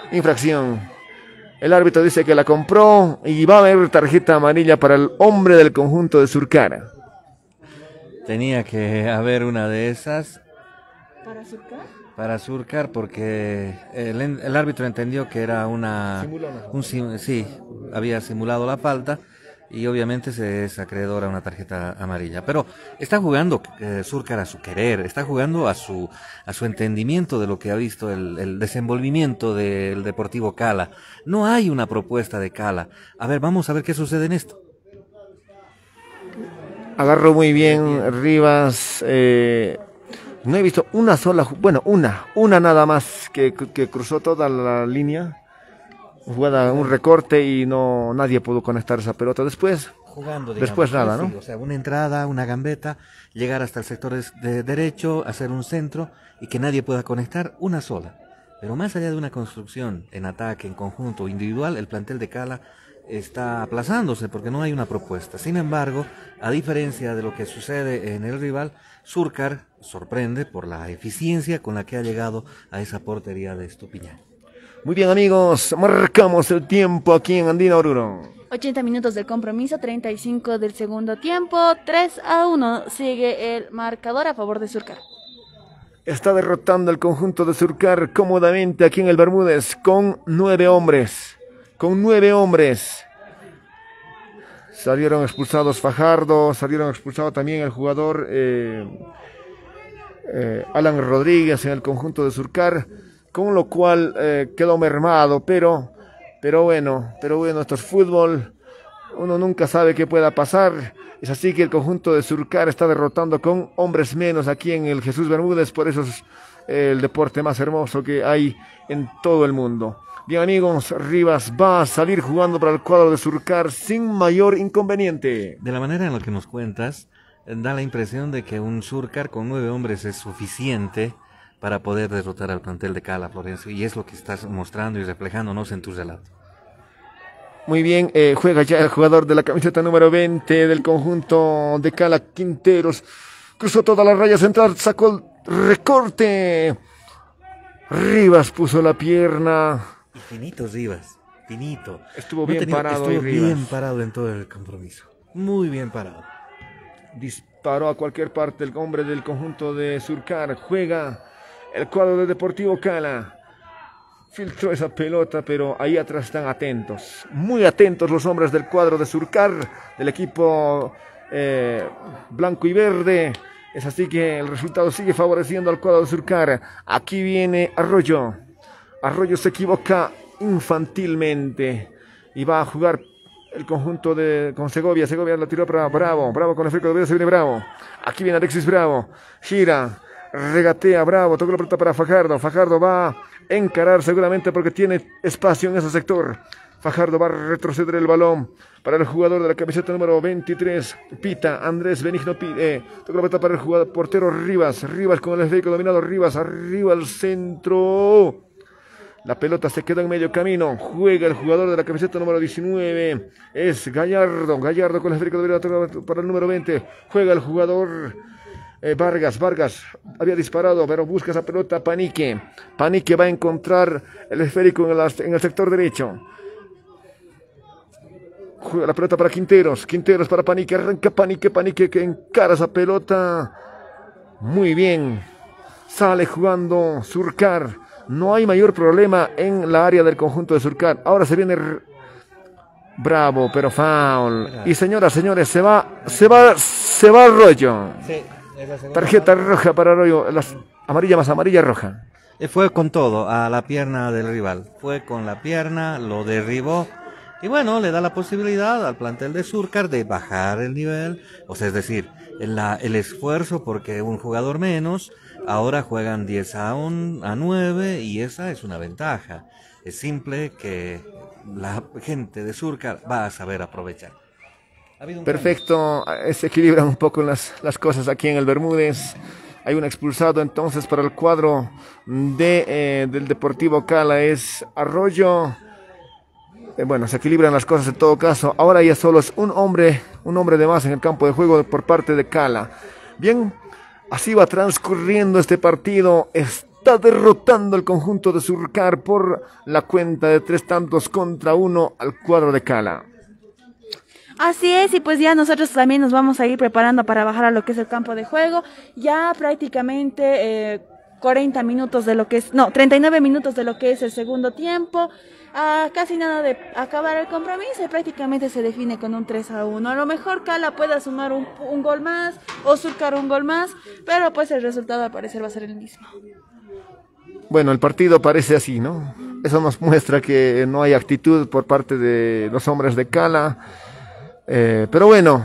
[SPEAKER 2] Infracción. El árbitro dice que la compró y va a haber tarjeta amarilla para el hombre del conjunto de Surcar.
[SPEAKER 1] Tenía que haber una de esas.
[SPEAKER 3] ¿Para Surcar?
[SPEAKER 1] Para Surcar, porque el, el árbitro entendió que era una...
[SPEAKER 2] Simuló, ¿no?
[SPEAKER 1] Un, sim- sí, había simulado la falta y obviamente se es acreedor a una tarjeta amarilla. Pero está jugando eh, Surcar a su querer, está jugando a su a su entendimiento de lo que ha visto el, el desenvolvimiento del Deportivo Cala. No hay una propuesta de Cala. A ver, vamos a ver qué sucede en esto.
[SPEAKER 2] Agarró muy bien Rivas. Eh, no he visto una sola, ju- bueno, una, una nada más que, que cruzó toda la línea. Jugada, un recorte y no nadie pudo conectar esa pelota. Después,
[SPEAKER 1] Jugando,
[SPEAKER 2] Después nada, ¿no?
[SPEAKER 1] sí, o sea, una entrada, una gambeta, llegar hasta el sector de, de derecho, hacer un centro y que nadie pueda conectar una sola. Pero más allá de una construcción en ataque, en conjunto, individual, el plantel de Cala está aplazándose porque no hay una propuesta. Sin embargo, a diferencia de lo que sucede en el rival, Surcar sorprende por la eficiencia con la que ha llegado a esa portería de Estupiñán.
[SPEAKER 2] muy bien amigos, marcamos el tiempo aquí en Andina Oruro.
[SPEAKER 3] ochenta minutos del compromiso, treinta y cinco del segundo tiempo, tres a uno sigue el marcador a favor de Surcar.
[SPEAKER 2] Está derrotando el conjunto de Surcar cómodamente aquí en el Bermúdez con nueve hombres. Con nueve hombres. Salieron expulsados Fajardo, salieron expulsados también el jugador eh, eh, Alan Rodríguez en el conjunto de Surcar, con lo cual eh, quedó mermado, pero, pero bueno, pero bueno, esto es fútbol, uno nunca sabe qué pueda pasar. Es así que el conjunto de Surcar está derrotando con hombres menos aquí en el Jesús Bermúdez, por eso es eh, el deporte más hermoso que hay en todo el mundo. Bien amigos, Rivas va a salir jugando para el cuadro de Surcar sin mayor inconveniente.
[SPEAKER 1] De la manera en la que nos cuentas, eh, da la impresión de que un Surcar con nueve hombres es suficiente para poder derrotar al plantel de Cala, Florencio, y es lo que estás mostrando y reflejándonos en tu relato.
[SPEAKER 2] Muy bien, eh, juega ya el jugador de la camiseta número veinte del conjunto de Cala, Quinteros. Cruzó toda la raya central, sacó el recorte. Rivas puso la pierna.
[SPEAKER 1] Y finito Rivas, finito.
[SPEAKER 2] Estuvo
[SPEAKER 1] No
[SPEAKER 2] bien
[SPEAKER 1] tenía-
[SPEAKER 2] parado
[SPEAKER 1] Estuvo
[SPEAKER 2] ahí Rivas.
[SPEAKER 1] bien parado en todo el compromiso. Muy bien parado.
[SPEAKER 2] Disparó a cualquier parte el hombre del conjunto de Surcar. Juega el cuadro de Deportivo Cala. Filtró esa pelota, pero ahí atrás están atentos. Muy atentos los hombres del cuadro de Surcar, del equipo eh, blanco y verde. Es así que el resultado sigue favoreciendo al cuadro de Surcar. Aquí viene Arroyo. Arroyo se equivoca infantilmente y va a jugar el conjunto de con Segovia. Segovia la tiró para Bravo. Bravo con el efecto de vida, se viene Bravo. Aquí viene Alexis Bravo. Gira, regatea Bravo. Tocó la pelota para Fajardo. Fajardo va a encarar seguramente porque tiene espacio en ese sector. Fajardo va a retroceder el balón para el jugador de la camiseta número veintitrés, Pita, Andrés Benigno Pita. Eh, tocó la pelota para el jugador portero Rivas. Rivas con el efecto dominado. Rivas arriba al centro. La pelota se queda en medio camino. Juega el jugador de la camiseta número diecinueve. Es Gallardo. Gallardo con el esférico de para el número veinte. Juega el jugador eh, Vargas. Vargas había disparado, pero busca esa pelota Panique. Panique va a encontrar el esférico en, la, en el sector derecho. Juega la pelota para Quinteros. Quinteros para Panique. Arranca Panique. Panique que encara esa pelota. Muy bien. Sale jugando Surcar. No hay mayor problema en la área del conjunto de Surcar. Ahora se viene Bravo, pero foul. Y señoras, señores, se va, se va, se va Arroyo.
[SPEAKER 1] Sí, es la segunda
[SPEAKER 2] Tarjeta roja para Arroyo. Las, amarilla más amarilla roja.
[SPEAKER 1] Eh, Fue con todo a la pierna del rival. Fue con la pierna, lo derribó. Y bueno, le da la posibilidad al plantel de Surcar de bajar el nivel. O sea, es decir, el, la, el esfuerzo porque un jugador menos. Ahora juegan diez a nueve y esa es una ventaja. Es simple que la gente de Surcar va a saber aprovechar. Ha habido un
[SPEAKER 2] Perfecto, se equilibran un poco las, las cosas aquí en el Bermúdez. Hay un expulsado entonces para el cuadro de, eh, del Deportivo Cala, es Arroyo. Eh, bueno, se equilibran las cosas en todo caso. Ahora ya solo es un hombre, un hombre de más en el campo de juego por parte de Cala. Bien. Así va transcurriendo este partido. Es está derrotando el conjunto de Surcar por la cuenta de tres tantos contra uno al cuadro de Cala.
[SPEAKER 3] Así es, y pues ya nosotros también nos vamos a ir preparando para bajar a lo que es el campo de juego. Ya prácticamente eh, cuarenta minutos de lo que es, no, treinta y nueve minutos de lo que es el segundo tiempo. A casi nada de acabar el compromiso y prácticamente se define con un tres a uno. A lo mejor Cala pueda sumar un, un gol más o Surcar un gol más, pero pues el resultado al parecer va a ser el mismo.
[SPEAKER 2] Bueno, el partido parece así, ¿no? Eso nos muestra que no hay actitud por parte de los hombres de Cala. Eh, pero bueno,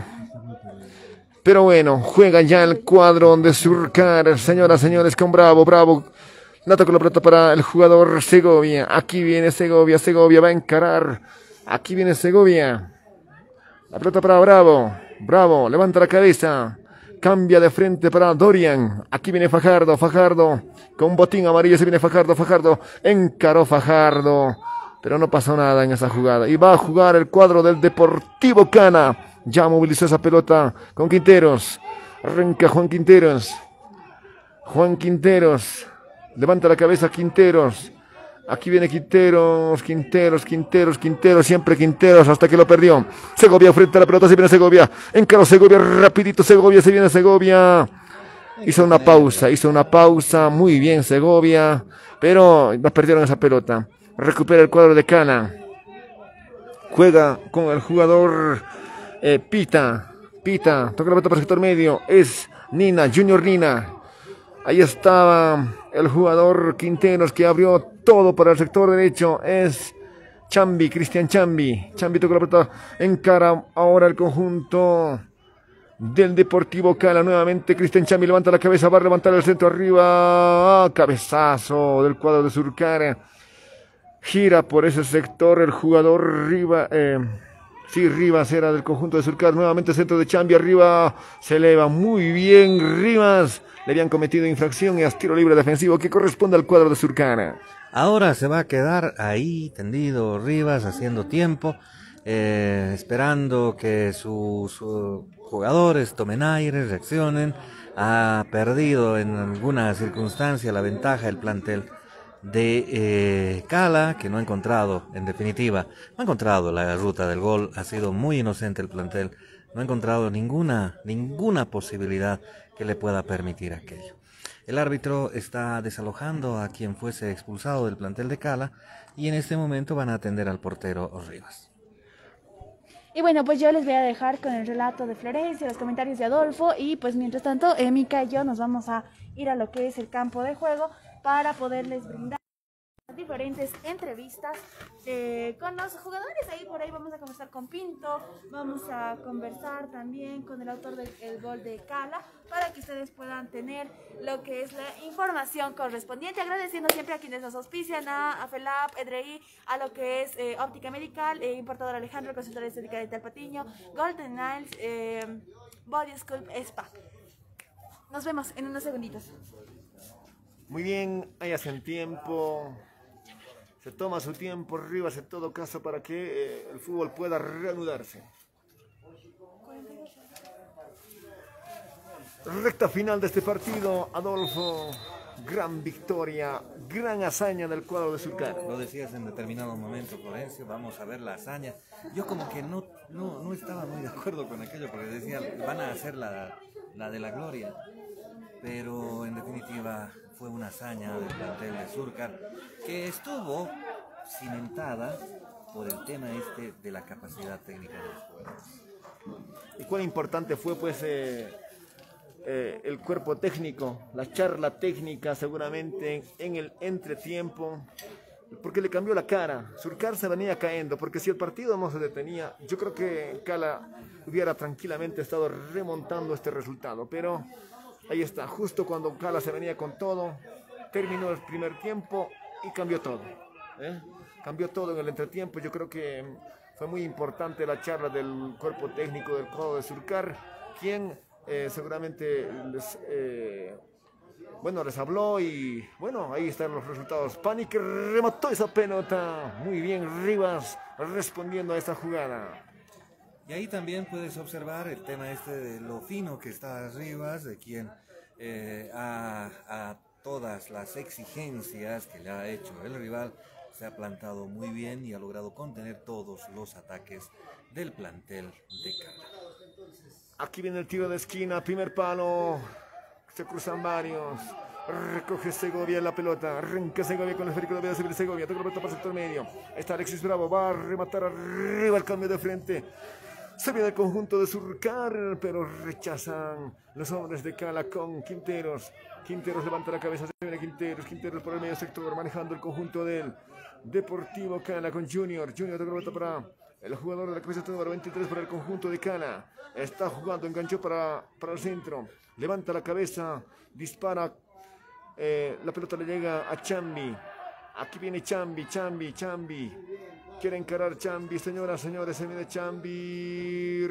[SPEAKER 2] pero bueno, juega ya el cuadro de Surcar, señoras, señores, con Bravo, Bravo, la toca la pelota para el jugador Segovia, aquí viene Segovia, Segovia va a encarar, aquí viene Segovia, la pelota para Bravo, Bravo, levanta la cabeza, cambia de frente para Dorian, aquí viene Fajardo, Fajardo, con un botín amarillo se viene Fajardo, Fajardo, encaró Fajardo, pero no pasó nada en esa jugada. Y va a jugar el cuadro del Deportivo Cana. Ya movilizó esa pelota con Quinteros. Arranca Juan Quinteros. Juan Quinteros. Levanta la cabeza Quinteros. Aquí viene Quinteros, Quinteros, Quinteros, Quinteros, siempre Quinteros hasta que lo perdió. Segovia frente a la pelota, se viene Segovia. Encaró Segovia, rapidito Segovia, se viene Segovia. Hizo una pausa, hizo una pausa. Muy bien Segovia. Pero no perdieron esa pelota. Recupera el cuadro de Cana. Juega con el jugador eh, Pita. Pita. Toca la pelota para el sector medio. Es Nina, Junior Nina. Ahí estaba el jugador Quinteros que abrió todo para el sector derecho. Es Chambi, Cristian Chambi. Chambi toca la pelota. Encara ahora el conjunto del Deportivo Cala. Nuevamente Cristian Chambi levanta la cabeza. Va a levantar el centro arriba. Ah, cabezazo del cuadro de Surcar. Gira por ese sector el jugador Rivas, eh, sí, Rivas era del conjunto de Surcar, nuevamente centro de Chambi, arriba, se eleva muy bien Rivas, le habían cometido infracción y a tiro libre defensivo que corresponde al cuadro de Surcar.
[SPEAKER 1] Ahora se va a quedar ahí tendido Rivas haciendo tiempo, eh, esperando que sus su jugadores tomen aire, reaccionen. Ha perdido en alguna circunstancia la ventaja el plantel de eh, Cala, que no ha encontrado, en definitiva, no ha encontrado la ruta del gol, ha sido muy inocente el plantel, no ha encontrado ninguna, ninguna posibilidad que le pueda permitir aquello. El árbitro está desalojando a quien fuese expulsado del plantel de Cala y en este momento van a atender al portero Rivas.
[SPEAKER 3] Y bueno, pues yo les voy a dejar con el relato de Florencia, los comentarios de Adolfo y pues mientras tanto, eh, Mica y yo nos vamos a ir a lo que es el campo de juego para poderles brindar diferentes entrevistas eh, con los jugadores. Ahí por ahí vamos a conversar con Pinto, vamos a conversar también con el autor del el gol de Cala para que ustedes puedan tener lo que es la información correspondiente, agradeciendo siempre a quienes nos auspician, a, a FELAP, Edrei, a lo que es eh, Óptica Medical, eh, Importador Alejandro, Consultoría Estética de Talpatiño, Golden Niles, eh, Body Sculpt Spa. Nos vemos en unos segunditos.
[SPEAKER 2] Muy bien, ahí hacen tiempo. Se toma su tiempo Rivas en todo caso para que eh, el fútbol pueda reanudarse. Recta final de este partido, Adolfo. Gran victoria, gran hazaña del cuadro de Surcar.
[SPEAKER 1] Lo decías en determinado momento, Florencio, vamos a ver la hazaña. Yo como que no, no, no estaba muy de acuerdo con aquello, porque decían, van a hacer la, la de la gloria. Pero en definitiva fue una hazaña del plantel de Surcar que estuvo cimentada por el tema este de la capacidad técnica de los jugadores.
[SPEAKER 2] Y cuán importante fue pues eh, eh, el cuerpo técnico, la charla técnica seguramente en el entretiempo, porque le cambió la cara. Surcar se venía cayendo, porque si el partido no se detenía, yo creo que Cala hubiera tranquilamente estado remontando este resultado, pero ahí está, justo cuando Cala se venía con todo, terminó el primer tiempo y cambió todo. ¿eh? Cambió todo en el entretiempo. Yo creo que fue muy importante la charla del cuerpo técnico del cuadro de Surcar, quien eh, seguramente les, eh, bueno, les habló y bueno, ahí están los resultados. Pani que remató esa pelota. Muy bien Rivas respondiendo a esa jugada.
[SPEAKER 1] Y ahí también puedes observar el tema este de lo fino que está Rivas, de quien eh, ha, ha todas las exigencias que le ha hecho el rival, se ha plantado muy bien y ha logrado contener todos los ataques del plantel de Cala.
[SPEAKER 2] Aquí viene el tiro de esquina, primer palo, se cruzan varios, recoge Segovia la pelota, arranca Segovia con el esférico de vida civil Segovia, toca la pelota para el sector medio, está Alexis Bravo, va a rematar arriba el cambio de frente. Se viene el conjunto de Surcar, pero rechazan los hombres de Cala con Quinteros. Quinteros levanta la cabeza, se viene Quinteros. Quinteros por el medio sector, manejando el conjunto del Deportivo Cala con Junior. Junior toca la pelota para el jugador de la camiseta número veintitrés para el conjunto de Cala. Está jugando, enganchó para, para el centro. Levanta la cabeza, dispara. Eh, la pelota le llega a Chambi. Aquí viene Chambi, Chambi, Chambi. Quiere encarar Chambi, señoras, señores, se viene Chambi,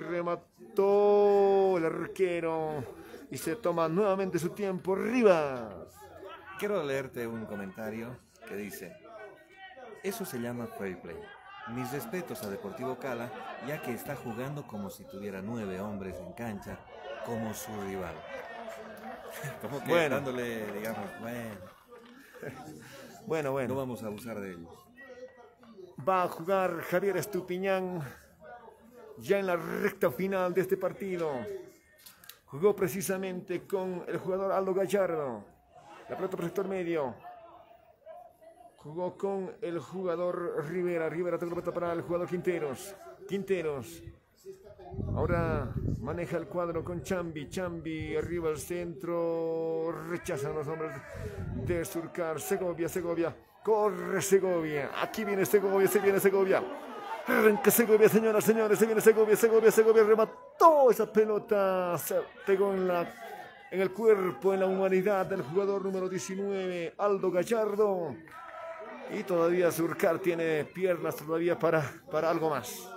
[SPEAKER 2] remató el arquero y se toma nuevamente su tiempo. Rivas.
[SPEAKER 1] Quiero leerte un comentario que dice: eso se llama fair play. Mis respetos a Deportivo Cala, ya que está jugando como si tuviera nueve hombres en cancha, como su rival. Como que
[SPEAKER 2] bueno.
[SPEAKER 1] dándole, digamos, bueno.
[SPEAKER 2] Bueno, bueno.
[SPEAKER 1] No vamos a abusar de ellos.
[SPEAKER 2] Va a jugar Javier Estupiñán ya en la recta final de este partido. Jugó precisamente con el jugador Aldo Gallardo. La pelota por el sector medio. Jugó con el jugador Rivera. Rivera toca la pelota para el jugador Quinteros. Quinteros. Ahora maneja el cuadro con Chambi. Chambi arriba al centro. Rechazan los hombres de Surcar. Segovia, Segovia. Corre Segovia. Aquí viene Segovia, se viene Segovia. Arranca Segovia, señoras, señores. Se viene Segovia, Segovia, Segovia. Remató esa pelota. Se pegó en, la, en el cuerpo, en la humanidad del jugador número diecinueve, Aldo Gallardo. Y todavía Surcar tiene piernas todavía para, para algo más.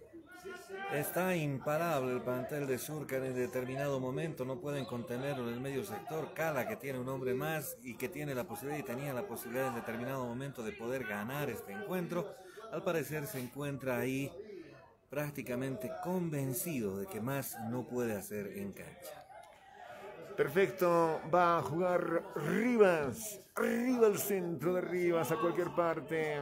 [SPEAKER 1] Está imparable el plantel de Surcar en determinado momento, no pueden contenerlo en el medio sector. Cala, que tiene un hombre más y que tiene la posibilidad y tenía la posibilidad en determinado momento de poder ganar este encuentro, al parecer se encuentra ahí prácticamente convencido de que más no puede hacer en cancha.
[SPEAKER 2] Perfecto, va a jugar Rivas, arriba al centro de Rivas, a cualquier parte.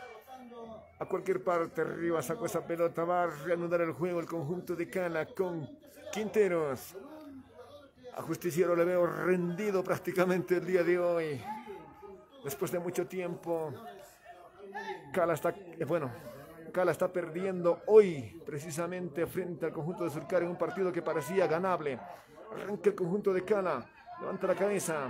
[SPEAKER 2] A cualquier parte, Rivas sacó esa pelota, va a reanudar el juego el conjunto de Cala con Quinteros. A Justiciero le veo rendido prácticamente el día de hoy. Después de mucho tiempo, Cala está, eh, bueno, Cala está perdiendo hoy precisamente frente al conjunto de Surcar en un partido que parecía ganable. Arranca el conjunto de Cala, levanta la cabeza,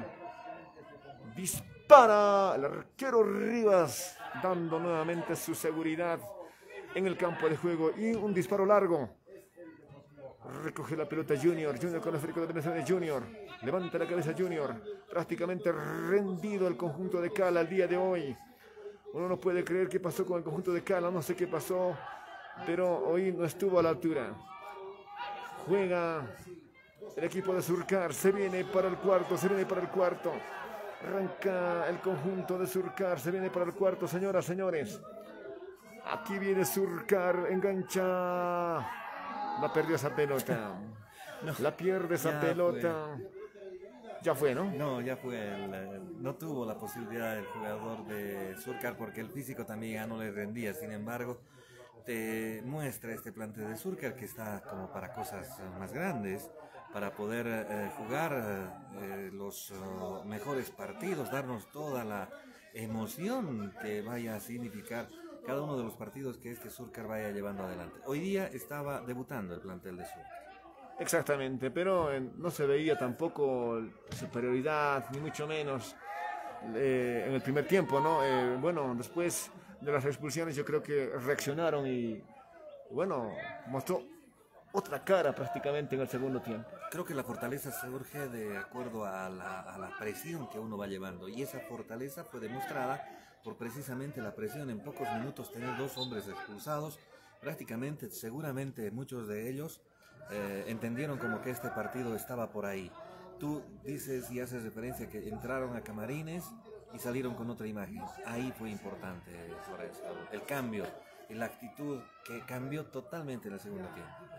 [SPEAKER 2] dispara el arquero Rivas, dando nuevamente su seguridad en el campo de juego y un disparo largo. Recoge la pelota Junior, Junior con el esférico de Venezuela de Junior, levanta la cabeza Junior, prácticamente rendido el conjunto de Cala el día de hoy. Uno no puede creer qué pasó con el conjunto de Cala, no sé qué pasó, pero hoy no estuvo a la altura. Juega el equipo de Surcar, se viene para el cuarto, se viene para el cuarto. Arranca el conjunto de Surcar, se viene para el cuarto, señoras, señores. Aquí viene Surcar, engancha. La perdió esa pelota. No, la pierde esa pelota. Fue. Ya fue, ¿no?
[SPEAKER 1] No, ya fue. El, el, no tuvo la posibilidad el jugador de Surcar porque el físico también ya no le rendía. Sin embargo, te muestra este plantel de Surcar que está como para cosas más grandes, para poder eh, jugar eh, los uh, mejores partidos, darnos toda la emoción que vaya a significar cada uno de los partidos que este Surcar vaya llevando adelante. Hoy día estaba debutando el plantel de Surcar.
[SPEAKER 2] Exactamente, pero eh, no se veía tampoco superioridad, ni mucho menos eh, en el primer tiempo, ¿no? Eh, bueno, después de las expulsiones yo creo que reaccionaron y, bueno, mostró otra cara prácticamente en el segundo tiempo.
[SPEAKER 1] Creo que la fortaleza surge de acuerdo a la, a la presión que uno va llevando y esa fortaleza fue demostrada por precisamente la presión. En pocos minutos tener dos hombres expulsados, prácticamente, seguramente muchos de ellos eh, entendieron como que este partido estaba por ahí. Tú dices y haces referencia que entraron a camarines y salieron con otra imagen. Ahí fue importante, Florencio, el cambio, la actitud que cambió totalmente en el segundo tiempo.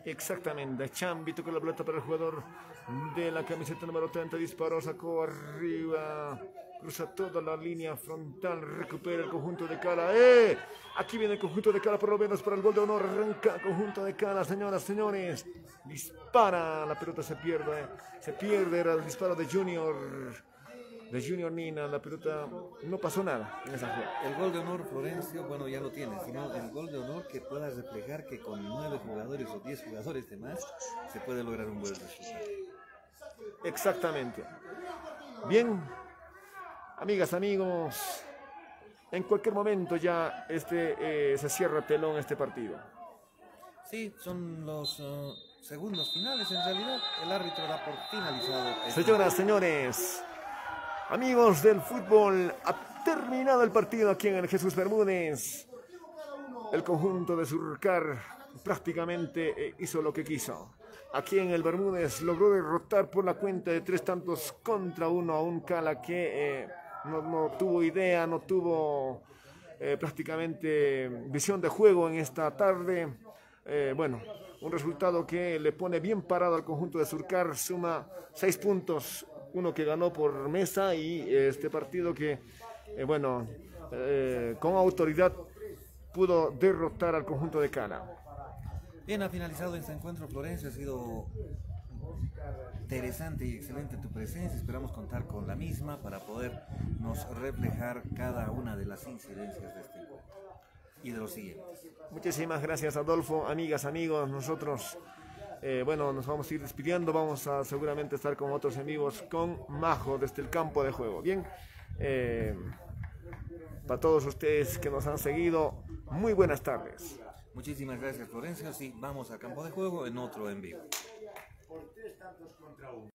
[SPEAKER 2] Exactamente, Chambi tocó la pelota para el jugador de la camiseta número treinta, disparó, sacó arriba, cruza toda la línea frontal, recupera el conjunto de Cala. ¡Eh! Aquí viene el conjunto de Cala por lo menos para el gol de honor, arranca el conjunto de Cala, señoras, señores, dispara, la pelota se pierde, se pierde, era el disparo de Junior. De Junior Nina, la pelota no pasó nada en esa jugada.
[SPEAKER 1] El gol de honor, Florencio, bueno, ya lo tiene, sino el gol de honor que pueda reflejar que con nueve jugadores o diez jugadores de más se puede lograr un buen resultado.
[SPEAKER 2] Exactamente. Bien, amigas, amigos, en cualquier momento ya este eh, se cierra telón este partido.
[SPEAKER 1] Sí, son los uh, segundos finales en realidad. El árbitro da por finalizado. Este
[SPEAKER 2] Señoras, señores, amigos del fútbol, ha terminado el partido aquí en el Jesús Bermúdez. El conjunto de Surcar prácticamente eh, hizo lo que quiso. Aquí en el Bermúdez logró derrotar por la cuenta de tres tantos contra uno a un Cala que eh, no, no tuvo idea, no tuvo eh, prácticamente visión de juego en esta tarde. Eh, bueno, un resultado que le pone bien parado al conjunto de Surcar, suma seis puntos, uno que ganó por mesa y eh, este partido que, eh, bueno, eh, con autoridad pudo derrotar al conjunto de Cala.
[SPEAKER 1] Bien, ha finalizado este encuentro, Florencia. Ha sido interesante y excelente tu presencia. Esperamos contar con la misma para podernos reflejar cada una de las incidencias de este encuentro y de los siguientes.
[SPEAKER 2] Muchísimas gracias, Adolfo. Amigas, amigos, nosotros, eh, bueno, nos vamos a ir despidiendo. Vamos a seguramente estar con otros en vivos con Majo desde el campo de juego. Bien, eh, para todos ustedes que nos han seguido, muy buenas tardes.
[SPEAKER 1] Muchísimas gracias, Florencio. Sí, vamos al campo de juego en otro en vivo.